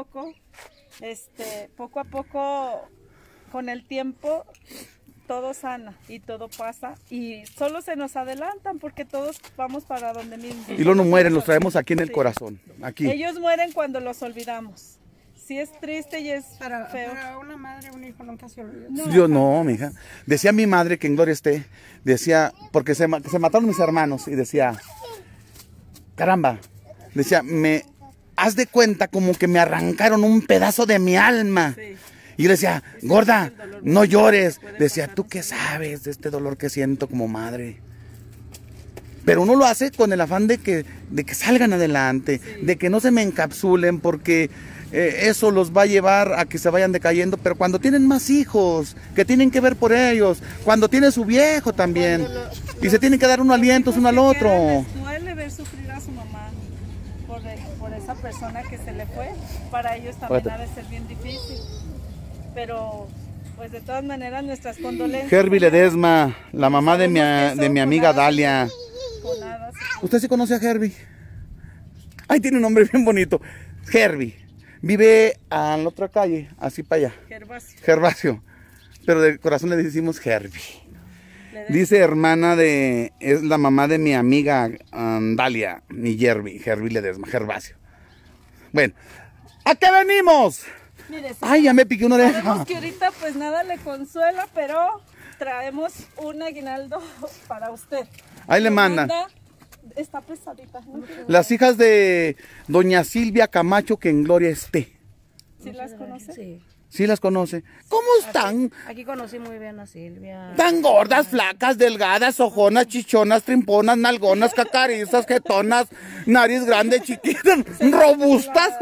poco, con el tiempo, todo sana y todo pasa y solo se nos adelantan porque todos vamos para donde mismo. Y luego no mueren, los traemos aquí en el corazón. Aquí. Ellos mueren cuando los olvidamos. Sí es triste y es Para feo. una madre, un hijo nunca se olvida. Yo no, mija. Decía mi madre, que en gloria esté, decía, porque se mataron mis hermanos, y decía, caramba, decía, haz de cuenta como que me arrancaron un pedazo de mi alma. Sí. Y yo le decía, gorda, no llores. Decía, ¿tú qué sabes de este dolor que siento como madre? Pero uno lo hace con el afán de que salgan adelante, de que no se me encapsulen, porque eso los va a llevar a que se vayan decayendo. Pero cuando tienen más hijos, que tienen que ver por ellos, cuando tiene su viejo también, y se tienen que dar unos alientos uno al otro. Les duele ver sufrir a su mamá por esa persona que se le fue. Para ellos también ha de ser bien difícil. Pero, pues de todas maneras, nuestras condolencias. Herbie Ledesma, la mamá de mi amiga Dalia. ¿Usted sí conoce a Herbie? Ay, tiene un nombre bien bonito. Herbie. Vive a la otra calle, así para allá. Gervasio. Pero de corazón le decimos Herbie. Dice es la mamá de mi amiga Dalia, mi Herbie Ledesma, Gervasio. Bueno, ¿a qué venimos? Mire, Ay, ya me piqué una oreja. sabemos que ahorita pues nada le consuela, pero traemos un aguinaldo para usted. Ahí le mandan. Está pesadita. ¿No? Las hijas de doña Silvia Camacho, que en gloria esté. ¿Sí las conoce? Sí. ¿Sí las conoce? ¿Cómo están? Aquí conocí muy bien a Silvia. Tan gordas, flacas, delgadas, ojonas, chichonas, trimponas, nalgonas, cacarizas, jetonas, nariz grande, chiquitas, robustas.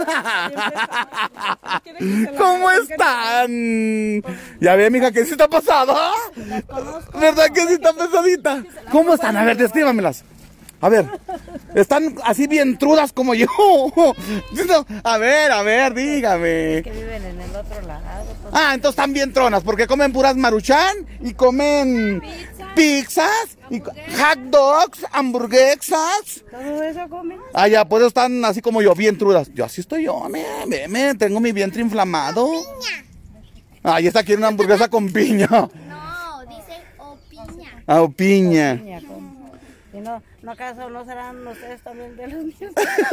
¿Cómo están? Ya ve, mija, que sí está pasada. ¿Verdad que sí está pesadita? ¿Cómo están? A ver, descríbamelas. A ver, están así bien trudas como yo. A ver, dígame. Es que viven en el otro lado. Pues. Ah, entonces están bien tronas, porque comen puras maruchan y comen pizzas y hot dogs, hamburguesas. ¿Todo eso comen? Ah, ya, pues están así como yo, bien trudas. Yo así estoy yo, me tengo mi vientre inflamado. Ah, y esta quiere una hamburguesa con piña. No, dice opiña. Ah, o piña. Si no, ¿acaso no serán ustedes también de los míos?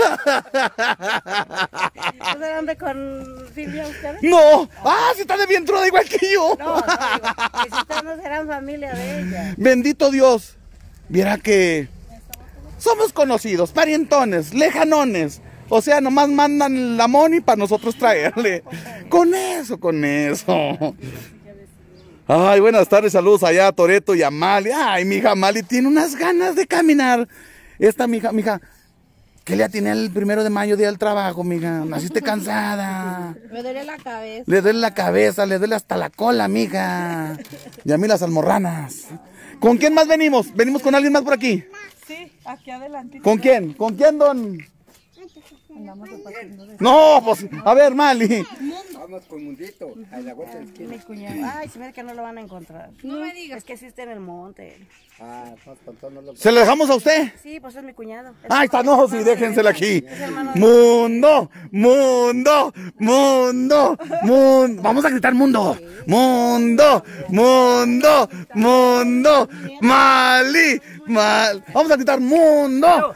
¿No serán de con Silvia ustedes? No, si está de bien truda igual que yo. No, digo, que si ustedes no serán familia de ella. Bendito Dios. Viera que somos conocidos, parientones, lejanones. O sea, nomás mandan la money para nosotros traerle. Con eso. Ay, buenas tardes, saludos allá a Toreto y a Mali. Ay, mi hija Mali tiene unas ganas de caminar. Esta, mi hija, ¿qué le atiné el 1 de mayo, día del trabajo, mija? Naciste cansada. Me duele la cabeza. Le duele la cabeza, le duele hasta la cola, mija. Y a mí las almorranas. ¿Con quién más venimos? ¿Venimos con alguien más por aquí? Sí, aquí adelante. ¿Con quién? ¿Con quién, don? No, pues, a ver, Mali. Vamos con Mundito, a la vuelta de la esquina. Mi cuñado. Ay, se ve que no lo van a encontrar. No me digas. Es que existe en el monte. Ah, no lo... ¿Se lo dejamos a usted? Sí, pues es mi cuñado. Ahí está, no, sí, déjensela aquí. Mundo. Vamos a gritar mundo. Mundo. Mali. Vamos a gritar mundo.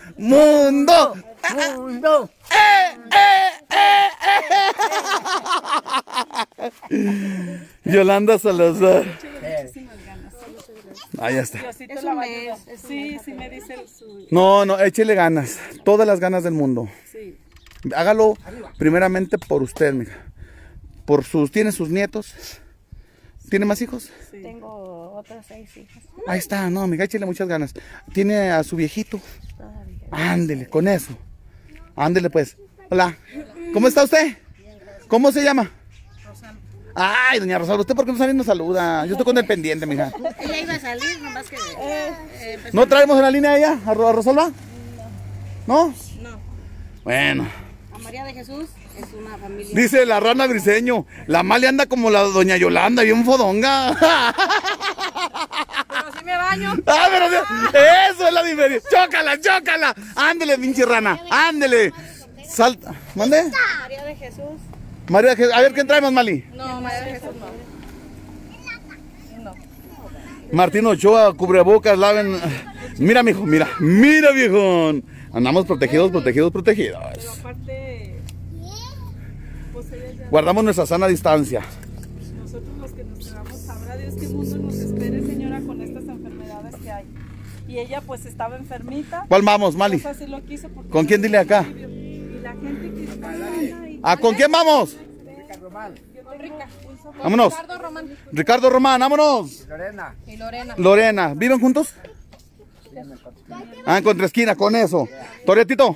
Yolanda Salazar. Ahí está. Diosito Es la un va a mes, ayudar. es un Sí, mes. sí me dice su... No, no, échele ganas. Todas las ganas del mundo. Sí. Hágalo primeramente por usted, mija. Tiene sus nietos. ¿Tiene más hijos? Tengo otros 6 hijos. Ahí está, no, mija, échele muchas ganas. ¿Tiene a su viejito? Ándele, con eso. Ándele pues. Hola. ¿Cómo está usted? ¿Cómo se llama? Ay, doña Rosalba, ¿usted por qué no sale y nos saluda? Yo estoy con el pendiente, mija. Ella iba a salir, nomás que... ¿No traemos en la línea ella, a Rosalba? ¿No? No. Bueno. A María de Jesús es una familia... Dice la rana Briseño, la Mali anda como la doña Yolanda, bien fodonga. Pero si me baño. Ah, pero eso es la diferencia. Chócala. Ándele, pinche rana. Ándele. Salta. ¿Mande? María de Jesús. María, a ver, ¿qué traemos, Mali? No, María de Jesús no. Martín Ochoa, cubrebocas, laven. Mira, mijo, mira, viejón. Andamos protegidos. Pero aparte, pues ella ya... Guardamos nuestra sana distancia. Nosotros los que nos quedamos, sabrá Dios qué mundo nos espere, señora, con estas enfermedades que hay. Y ella pues estaba enfermita. ¿Cuál vamos, Mali? Pues así lo quiso porque ¿Con quién dile acá? Y la gente que está ¿Ah, con quién vamos? Vámonos. Ricardo Román, vámonos. Lorena. Y Lorena. Lorena, ¿viven juntos? Ah, en contraesquina, con eso. Toretito.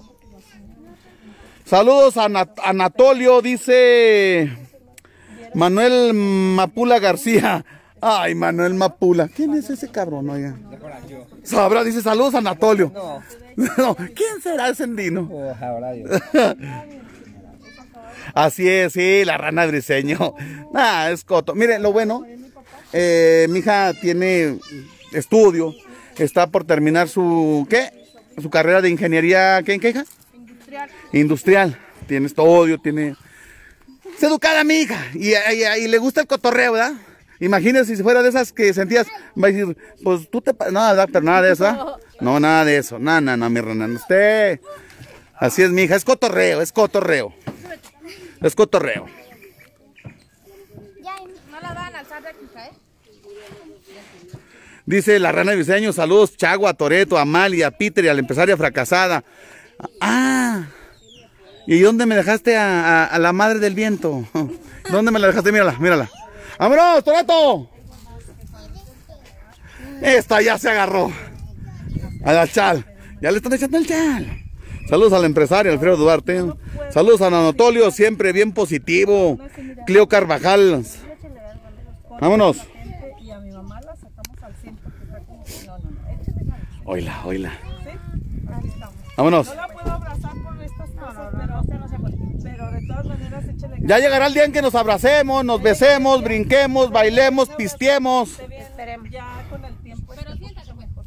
Saludos a Anatolio, dice Manuel Mapula García. Ay, Manuel Mapula. ¿Quién es ese cabrón, oiga? Sabrá, dice saludos a Anatolio. No, ¿quién será ese andino? Así es, sí, la rana Briseño. Ah, es coto. Miren, lo bueno, mi hija tiene estudio, está por terminar su, ¿qué? Su carrera de ingeniería, ¿qué, hija? Industrial. Tiene estudio, tiene... Es educada mi hija y le gusta el cotorreo, ¿verdad? Imagínese si fuera de esas que sentías, va a decir, pues tú te... No, ¿verdad? Pero nada de eso, ¿verdad? No, nada de eso. No, mi rana, usted... Así es mi hija, es cotorreo. Es cotorreo. No la van a alzar de aquí, ¿eh? Dice la rana Briseño, saludos Chagua, Toreto, a Mali, a Peter y a la empresaria fracasada. Ah, ¿y dónde me dejaste a la madre del viento? ¿Dónde me la dejaste? Mírala. ¡Vámonos, Toreto! Esta ya se agarró. A la chal. Ya le están echando el chal. Saludos a la empresaria Alfredo Duarte. Saludos a Anatolio, siempre bien positivo. Cleo Carvajal. Vámonos. Y a mi mamá la sacamos al 100 porque está como que échale ganas. Oíla. ¿Sí? Aquí estamos. Vámonos. No la puedo abrazar por estas cosas, pero de todas maneras échale ganas. Ya llegará el día en que nos abracemos, nos besemos, brinquemos, bailemos, pisteemos. Esperemos. Ya con el tiempo. Pero siéntate mejor.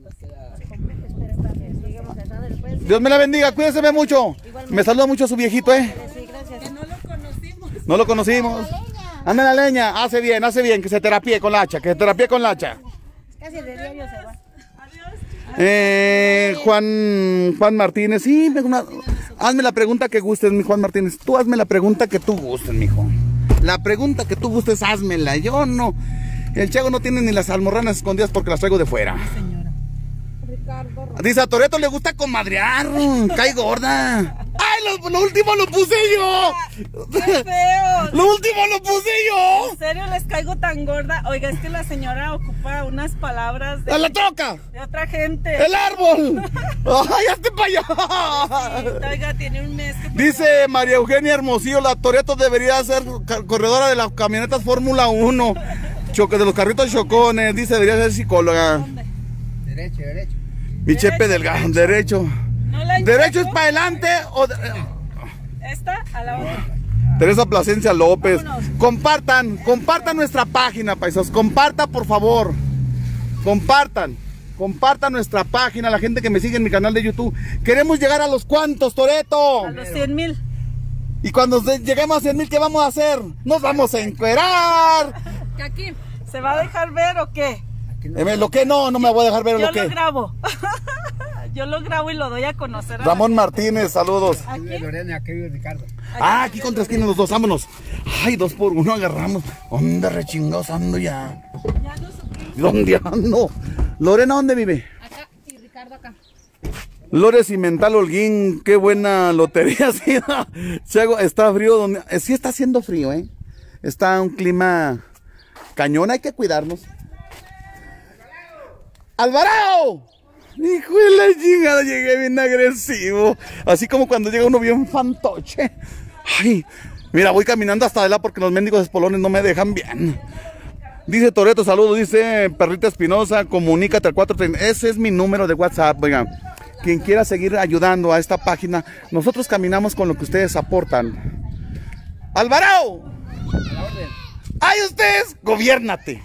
Dios me la bendiga, cuídese mucho. Me saluda mucho su viejito, Que no lo conocimos. No lo conocimos. Anda la leña, hace bien, que se terapie con la hacha, Casi de diario se va. Juan Martínez, sí, hazme la pregunta que gustes, mi Juan Martínez. Tú hazme la pregunta que tú gustes, mijo. La pregunta que tú gustes, házmela. Yo no. El Chago no tiene ni las almorranas escondidas porque las traigo de fuera. Dice, a Toreto le gusta comadrear. Cae gorda. ¡Ay, lo último lo puse yo! ¡Qué feo! ¡Lo último lo puse yo! ¿En serio les caigo tan gorda? Oiga, es que la señora ocupa unas palabras de... ¡A la troca! De otra gente. ¡El árbol! ¡Ay, hazte para allá! Sí, oiga, tiene un mes que... Dice María Eugenia Hermosillo, la Toreto debería ser corredora de las camionetas Fórmula 1. De los carritos chocones. Dice, debería ser psicóloga. ¿Dónde? Derecho. Mi Chepe Delgado, derecho. ¿No la ¿Derecho es encuentro? para adelante o...? Esta a la otra. Teresa Plasencia López. Compartan nuestra página, paisanos. Compartan, por favor. Compartan nuestra página, la gente que me sigue en mi canal de YouTube. Queremos llegar a los cuantos, Toreto. A los 100,000. Y cuando lleguemos a 100,000, ¿qué vamos a hacer? Nos vamos a encuerar. ¿Que aquí? ¿Se va a dejar ver o qué? Lo que no me voy a dejar ver. Yo lo que lo grabo. Yo lo grabo y lo doy a conocer. Ramón Martínez, saludos. Aquí. Lorena, aquí vive Ricardo. Aquí contra esquina los dos, vámonos. Ay, 2 por 1 agarramos. Onda rechingados ando ya. Ya nos supimos. ¿Dónde ando? Lorena, ¿dónde vive? Acá y Ricardo acá. Lore Cimental Holguín, qué buena lotería. Sí, Chago, está frío. Sí está haciendo frío, ¿eh? Está un clima cañón, hay que cuidarnos. ¡Alvarado! Hijo de la chingada, llegué bien agresivo. Así como cuando llega uno bien fantoche. Ay, mira, voy caminando hasta allá porque los mendigos espolones no me dejan bien. Dice Toreto, saludos, dice Perrita Espinosa, comunícate al 430. Ese es mi número de WhatsApp, oigan. Quien quiera seguir ayudando a esta página, nosotros caminamos con lo que ustedes aportan. ¡Alvarado! ¡Ay, ustedes! ¡Gobiérnate!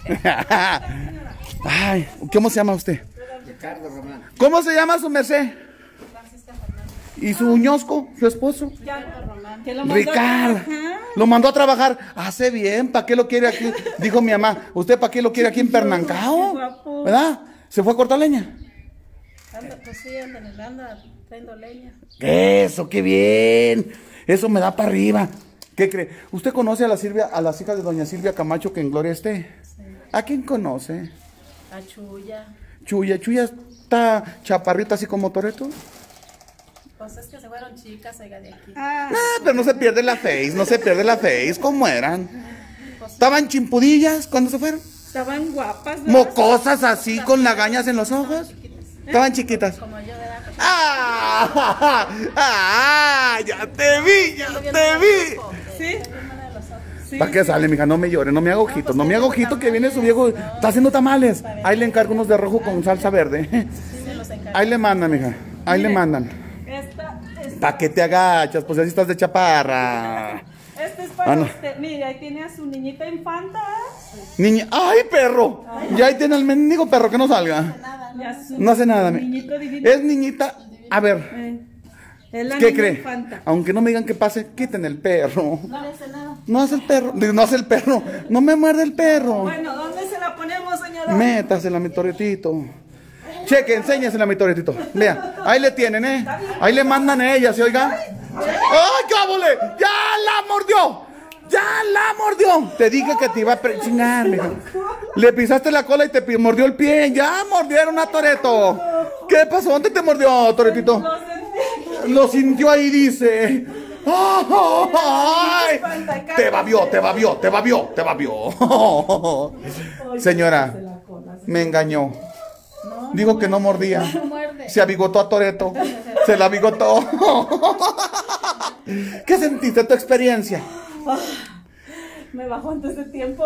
Ay, ¿cómo se llama usted? Ricardo Román. ¿Cómo se llama su merced? ¿Y su ñosco, su esposo? Ricardo. Lo mandó a trabajar. Hace bien, ¿para qué lo quiere aquí? Dijo mi mamá, ¿usted para qué lo quiere aquí en Pernancao? ¿Verdad? ¿Se fue a cortar leña? Pues sí, anda trayendo leña. Eso, qué bien. Eso me da para arriba. ¿Qué cree? ¿Usted conoce a la Silvia, a las hijas de doña Silvia Camacho que en Gloria esté? Sí. ¿A quién conoce? A Chuya. Chuya está chaparrita así como Toreto. Pues es que se fueron chicas, oiga, de aquí. Pero no se pierde la face, no se pierde la face. ¿Cómo eran? ¿Estaban chimpudillas cuando se fueron? Estaban guapas, ¿verdad? Mocosas así, con lagañas en los ojos. Estaban chiquitas. Como yo de edad. Ya te vi, ya te vi. ¿Sí? ¿Para qué sale, mija? No me llore, no me haga ojitos, no me haga ojitos que viene su viejo, está haciendo tamales. Ahí le encargo unos de rojo con salsa verde. Ahí le mandan, mija, ahí le mandan. ¿Para qué te agachas? Pues así estás de chaparra. Este es para usted. Mire, ahí tiene a su niñita infanta. Niña, ¡ay, perro! Ya ahí tiene al mendigo perro que no salga. No hace nada. Es niñita. A ver. ¿Qué cree? Infanta. Aunque no me digan que pase, quiten el perro. No le hace nada. No hace el perro. No hace el perro. No me muerde el perro. Bueno, ¿dónde se la ponemos, señora? Métasela a mi Toretito. Cheque, enséñasela a mi Toretito. Vea, ahí le tienen, ¿eh? Ahí le mandan a ella, ¿se oiga? ¡Ay, cábole! ¡Ya la mordió! ¡Ya la mordió! Te dije que te iba a chingar, mija. Le pisaste la cola y te mordió el pie. ¡Ya mordieron a Toreto! ¿Qué pasó? ¿Dónde te mordió, Toretito? Lo sintió ahí, dice. ¡Ay! Te babió, te babió, te babió, te babió. Señora, me engañó. Dijo que no mordía. Se abigotó a Toreto. Se la abigotó. ¿Qué sentiste tu experiencia? Me bajó antes de tiempo.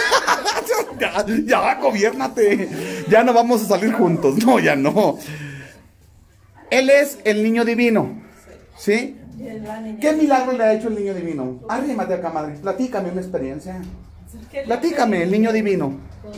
Ya, gobiérnate. Ya no vamos a salir juntos. No, ya no. Él es el niño divino. ¿Sí? ¿Qué milagro le ha hecho el niño divino? Arrímate acá, madre. Platícame una experiencia. Platícame, el niño divino.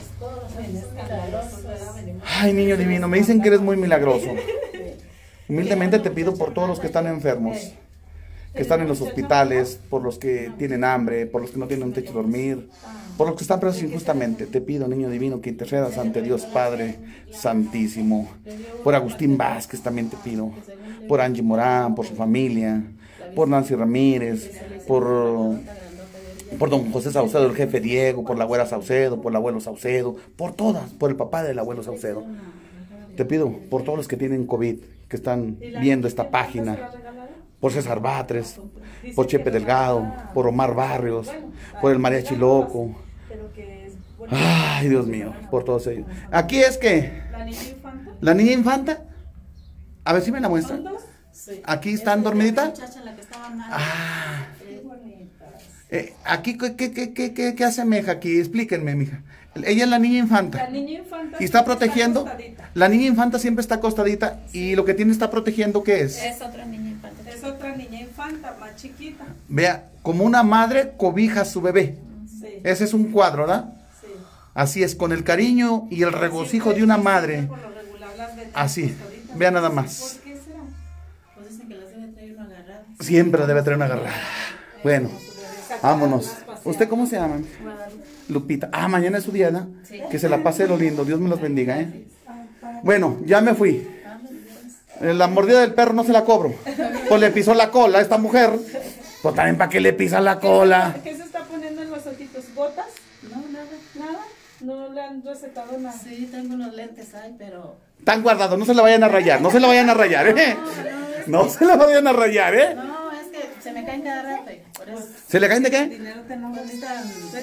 Ay, niño divino, me dicen que eres muy milagroso. Humildemente te pido por todos los que están enfermos, que están en los hospitales, por los que tienen hambre, por los que no tienen un techo de dormir, por los que están presos injustamente. Te pido, niño divino, que intercedas ante Dios Padre Santísimo. Por Agustín Vázquez también te pido. Por Angie Morán, por su familia, por Nancy Ramírez, por don José Saucedo, el jefe Diego, por la abuela Saucedo, por el abuelo Saucedo, por todas, por el papá del abuelo Saucedo. Te pido por todos los que tienen COVID, que están viendo esta página, por César Batres, por Chepe Delgado, por Omar Barrios, por el Mariachi Loco. Ay, Dios mío, por todos ellos. Aquí es que la niña infanta. A ver si me la muestran. Aquí están dormidita. Ah. Aquí, ¿qué asemeja aquí? Explíquenme, mija. Ella es la niña infanta. La niña infanta y está protegiendo. La niña infanta siempre está acostadita y lo que tiene está protegiendo, ¿qué es? Es otra niña infanta. Es otra niña infanta, más chiquita. Vea, como una madre cobija a su bebé. Sí. Ese es un cuadro, ¿verdad? Sí. Así es, con el cariño y el regocijo de una madre. Así, vea nada más. ¿Por qué será? Pues dicen que las debe traer una agarrada. Siempre debe traer una agarrada. Bueno. Vámonos. ¿Usted cómo se llama? Lupita. Ah, mañana es su día, ¿no? Sí. Que se la pase lo lindo. Dios me los bendiga, ¿eh? Bueno, ya me fui. La mordida del perro no se la cobro. Pues le pisó la cola a esta mujer. Pues también para qué le pisa la cola. ¿Qué se está poniendo en los ojitos? ¿Gotas? No, nada. ¿Nada? No le han recetado nada. Sí, tengo unos lentes ahí, pero... Están guardados, no se le vayan a rayar, no se le vayan a rayar, ¿eh? No se le vayan a rayar, ¿eh? No, es que se me caen cada rato. Por eso. ¿Se le caen de qué? Dinero tenemos ahorita,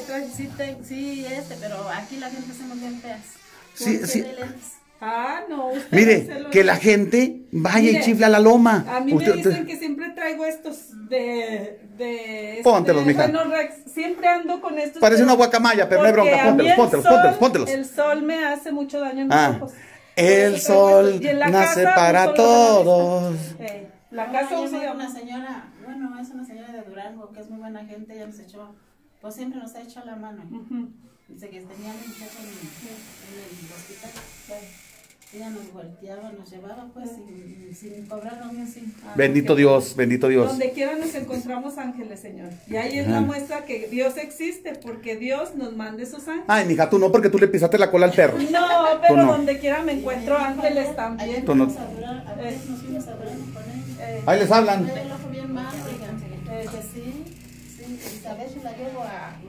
sí, pero aquí la gente somos bien feas. Sí, Porque sí. de lentes. Ah, no, usted Mire, se lo- que la gente vaya y Mire, chifla la loma. A mí Usted- me dicen que siempre traigo estos de Póntelos, mija. Renorex. Siempre ando con estos. Parece pero- una guacamaya, pero no hay porque bronca. a mí Póntelos, el póntelos, sol- póntelos. El sol me hace mucho daño en mis Ah, ojos. el Por eso traigo sol estos. Y en la nace casa para uso la todos. renorex. La No, casa ayer uso fue la- una señora, bueno, es una señora de Durango, que es muy buena gente, ella nos echó, pues siempre nos ha echado la mano. Dice que tenía un muchacho en el hospital. Ella nos volteaba, nos llevaba pues sin cobrarnos ni un cinco. Bendito Dios, bendito Dios. Donde quiera nos encontramos ángeles, Señor. Y ahí es Ajá. la muestra que Dios existe, porque Dios nos manda esos ángeles. Ay, mija, tú no, porque tú le pisaste la cola al perro. No, pero Tú no. donde quiera me encuentro ángeles también. Tú no. A veces nos fuimos a Durango con él. Ahí les hablan. Trae el ojo bien mal, oigan. Que sí, y a veces la llevo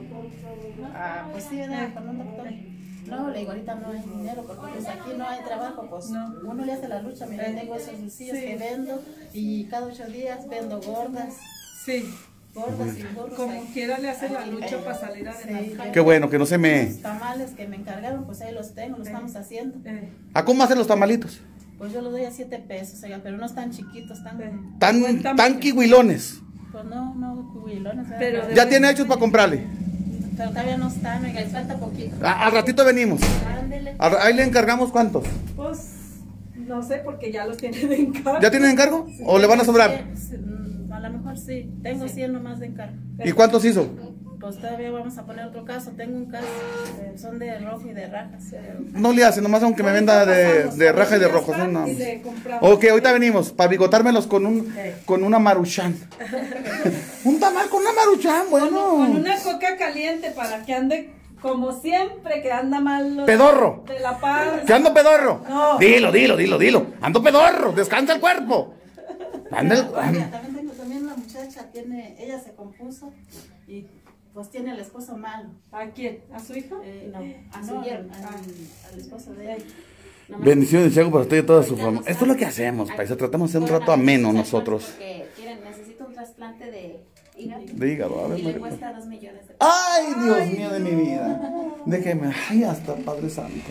pues sí, ¿verdad? Con un doctor. No, le digo, ahorita no hay dinero, porque pues aquí no hay trabajo, pues uno le hace la lucha. Mira, tengo esos dulcillos que vendo, y cada 8 días vendo gordas. Sí. Gordas y gordos. Como quiera le hace la lucha para salir adelante. Qué bueno, que no se me... Los tamales que me encargaron, pues ahí los tengo, los estamos haciendo. ¿A cómo hacen los tamalitos? Pues yo los doy a 7 pesos, oiga, pero no están chiquitos, Tan kiwilones. Pues no, cubilones. Pero Ya tiene hechos para comprarle. Pero todavía no están, oiga, les falta poquito. Al ratito venimos. Ándele. Ahí le encargamos cuántos. Pues no sé, porque ya los tienen de encargo. ¿Ya tienen encargo? ¿O le van a sobrar? A lo mejor sí, tengo 100 nomás de encargo. ¿Y cuántos hizo? Pues todavía vamos a poner otro caso, tengo un caso, son de rojo y de rajas. No le hace, nomás aunque me venda de raja y de rojo. No. Ok, ahorita venimos, para bigotármelos con una maruchan. Un tamal con una maruchan, bueno. Con una coca caliente para que ande como siempre, que anda mal. Pedorro. De la paz. ¿Que ando pedorro? No. Dilo. Ando pedorro, descansa el cuerpo. También la muchacha ella se compuso y pues tiene al esposo malo. ¿A quién? ¿A su hijo? No, a su yerno, al esposo de ella. Bendiciones, Chago, para usted y toda su familia. Esto es lo que hacemos, paisa. Tratamos de hacer un rato ameno nosotros. Porque necesito un trasplante de hígado. De hígado, a ver, Y le María. cuesta 2 millones de pesos. Ay, Dios mío de mi vida. Déjeme. Ay, hasta Padre Santo.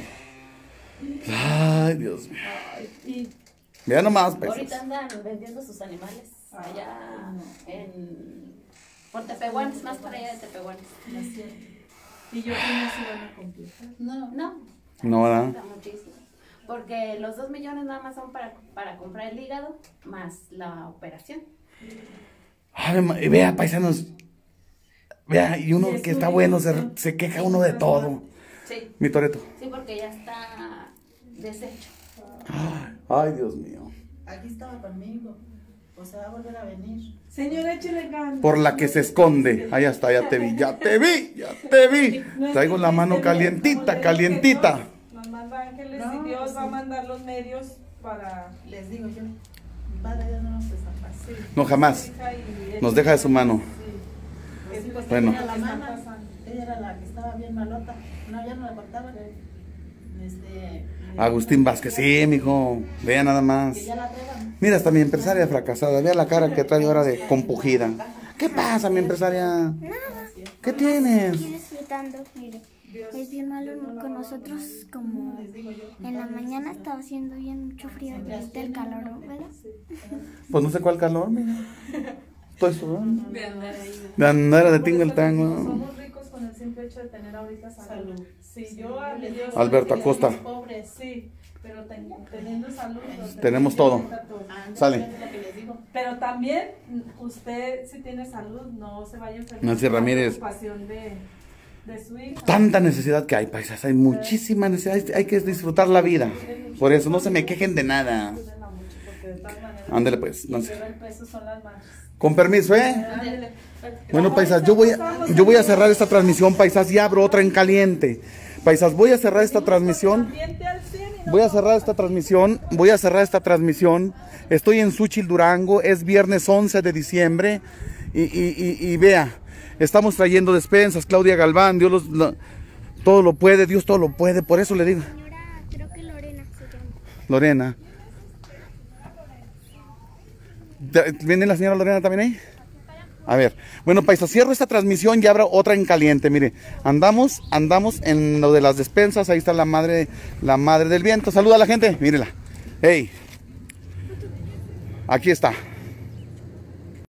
Ay, Dios mío. Y Vea nomás, Ahorita paisas. andan vendiendo sus animales allá por Tepehuanes, más para allá de Tepehuanes. yo creo que no se van a completar. No. No, ¿verdad? Está muchísimo. Porque los 2 millones nada más son para comprar el hígado más la operación. Ay, vea, paisanos. Vea, y uno que está bueno se queja uno de todo. Sí. Mi Toreto. Sí, porque ya está deshecho. Ay, Dios mío. Aquí estaba conmigo, pues se va a volver a venir. Señora, échele ganas. Por la que se esconde. Ahí está, ya te vi. Traigo la mano calientita. Nos manda ángeles No, y Dios pues va a sí. mandar los medios para... Les digo yo, mi padre ya no nos desaparece. No, jamás. Nos deja de su mano. Pues Bueno. tenía la mana, ella era la que estaba bien malota. No, ya no la contaban. Agustín Vázquez, sí, mijo. Vea nada más. Que ya la treban. Mira, hasta mi empresaria fracasada. Vea la cara que trae ahora de compugida. ¿Qué pasa, mi empresaria? ¿Qué tienes? Aquí disfrutando, mire. Es bien malo con nosotros, como en la mañana estaba haciendo bien mucho frío y ahorita el calor, ¿verdad? Pues no sé cuál calor, mira. Estoy sudando. De andar de tingo el tango. Somos ricos con el simple hecho de tener ahorita salud. Sí, yo hablé Dios. Alberto Acosta. Pobres, sí, pero teniendo salud. Tenemos todo. Sale. Pero también usted, si tiene salud, no se vaya a enfermar. Nancy Ramírez. Por preocupación de su hija. Tanta necesidad que hay, paisas. Hay muchísima necesidad. Hay que disfrutar la vida. Por eso no se me quejen de nada. Porque de todas maneras, Ándale pues. quien lleva el peso son las manos. Con permiso, ¿eh? Ándale. Bueno, paisas, yo voy a cerrar esta transmisión, paisas, y abro otra en caliente. Paisas, voy a cerrar esta transmisión. Voy a cerrar esta transmisión. Estoy en Xúchitl, Durango. Es viernes 11 de diciembre. Y vea, estamos trayendo despensas. Claudia Galván, Todo lo puede, Dios todo lo puede, por eso le digo. Señora, creo que Lorena se llama. Lorena. ¿Viene la señora Lorena también ahí? A ver, bueno, paisa, cierro esta transmisión y habrá otra en caliente. Mire, andamos en lo de las despensas. Ahí está la madre del viento. Saluda a la gente, mírela. Hey, aquí está.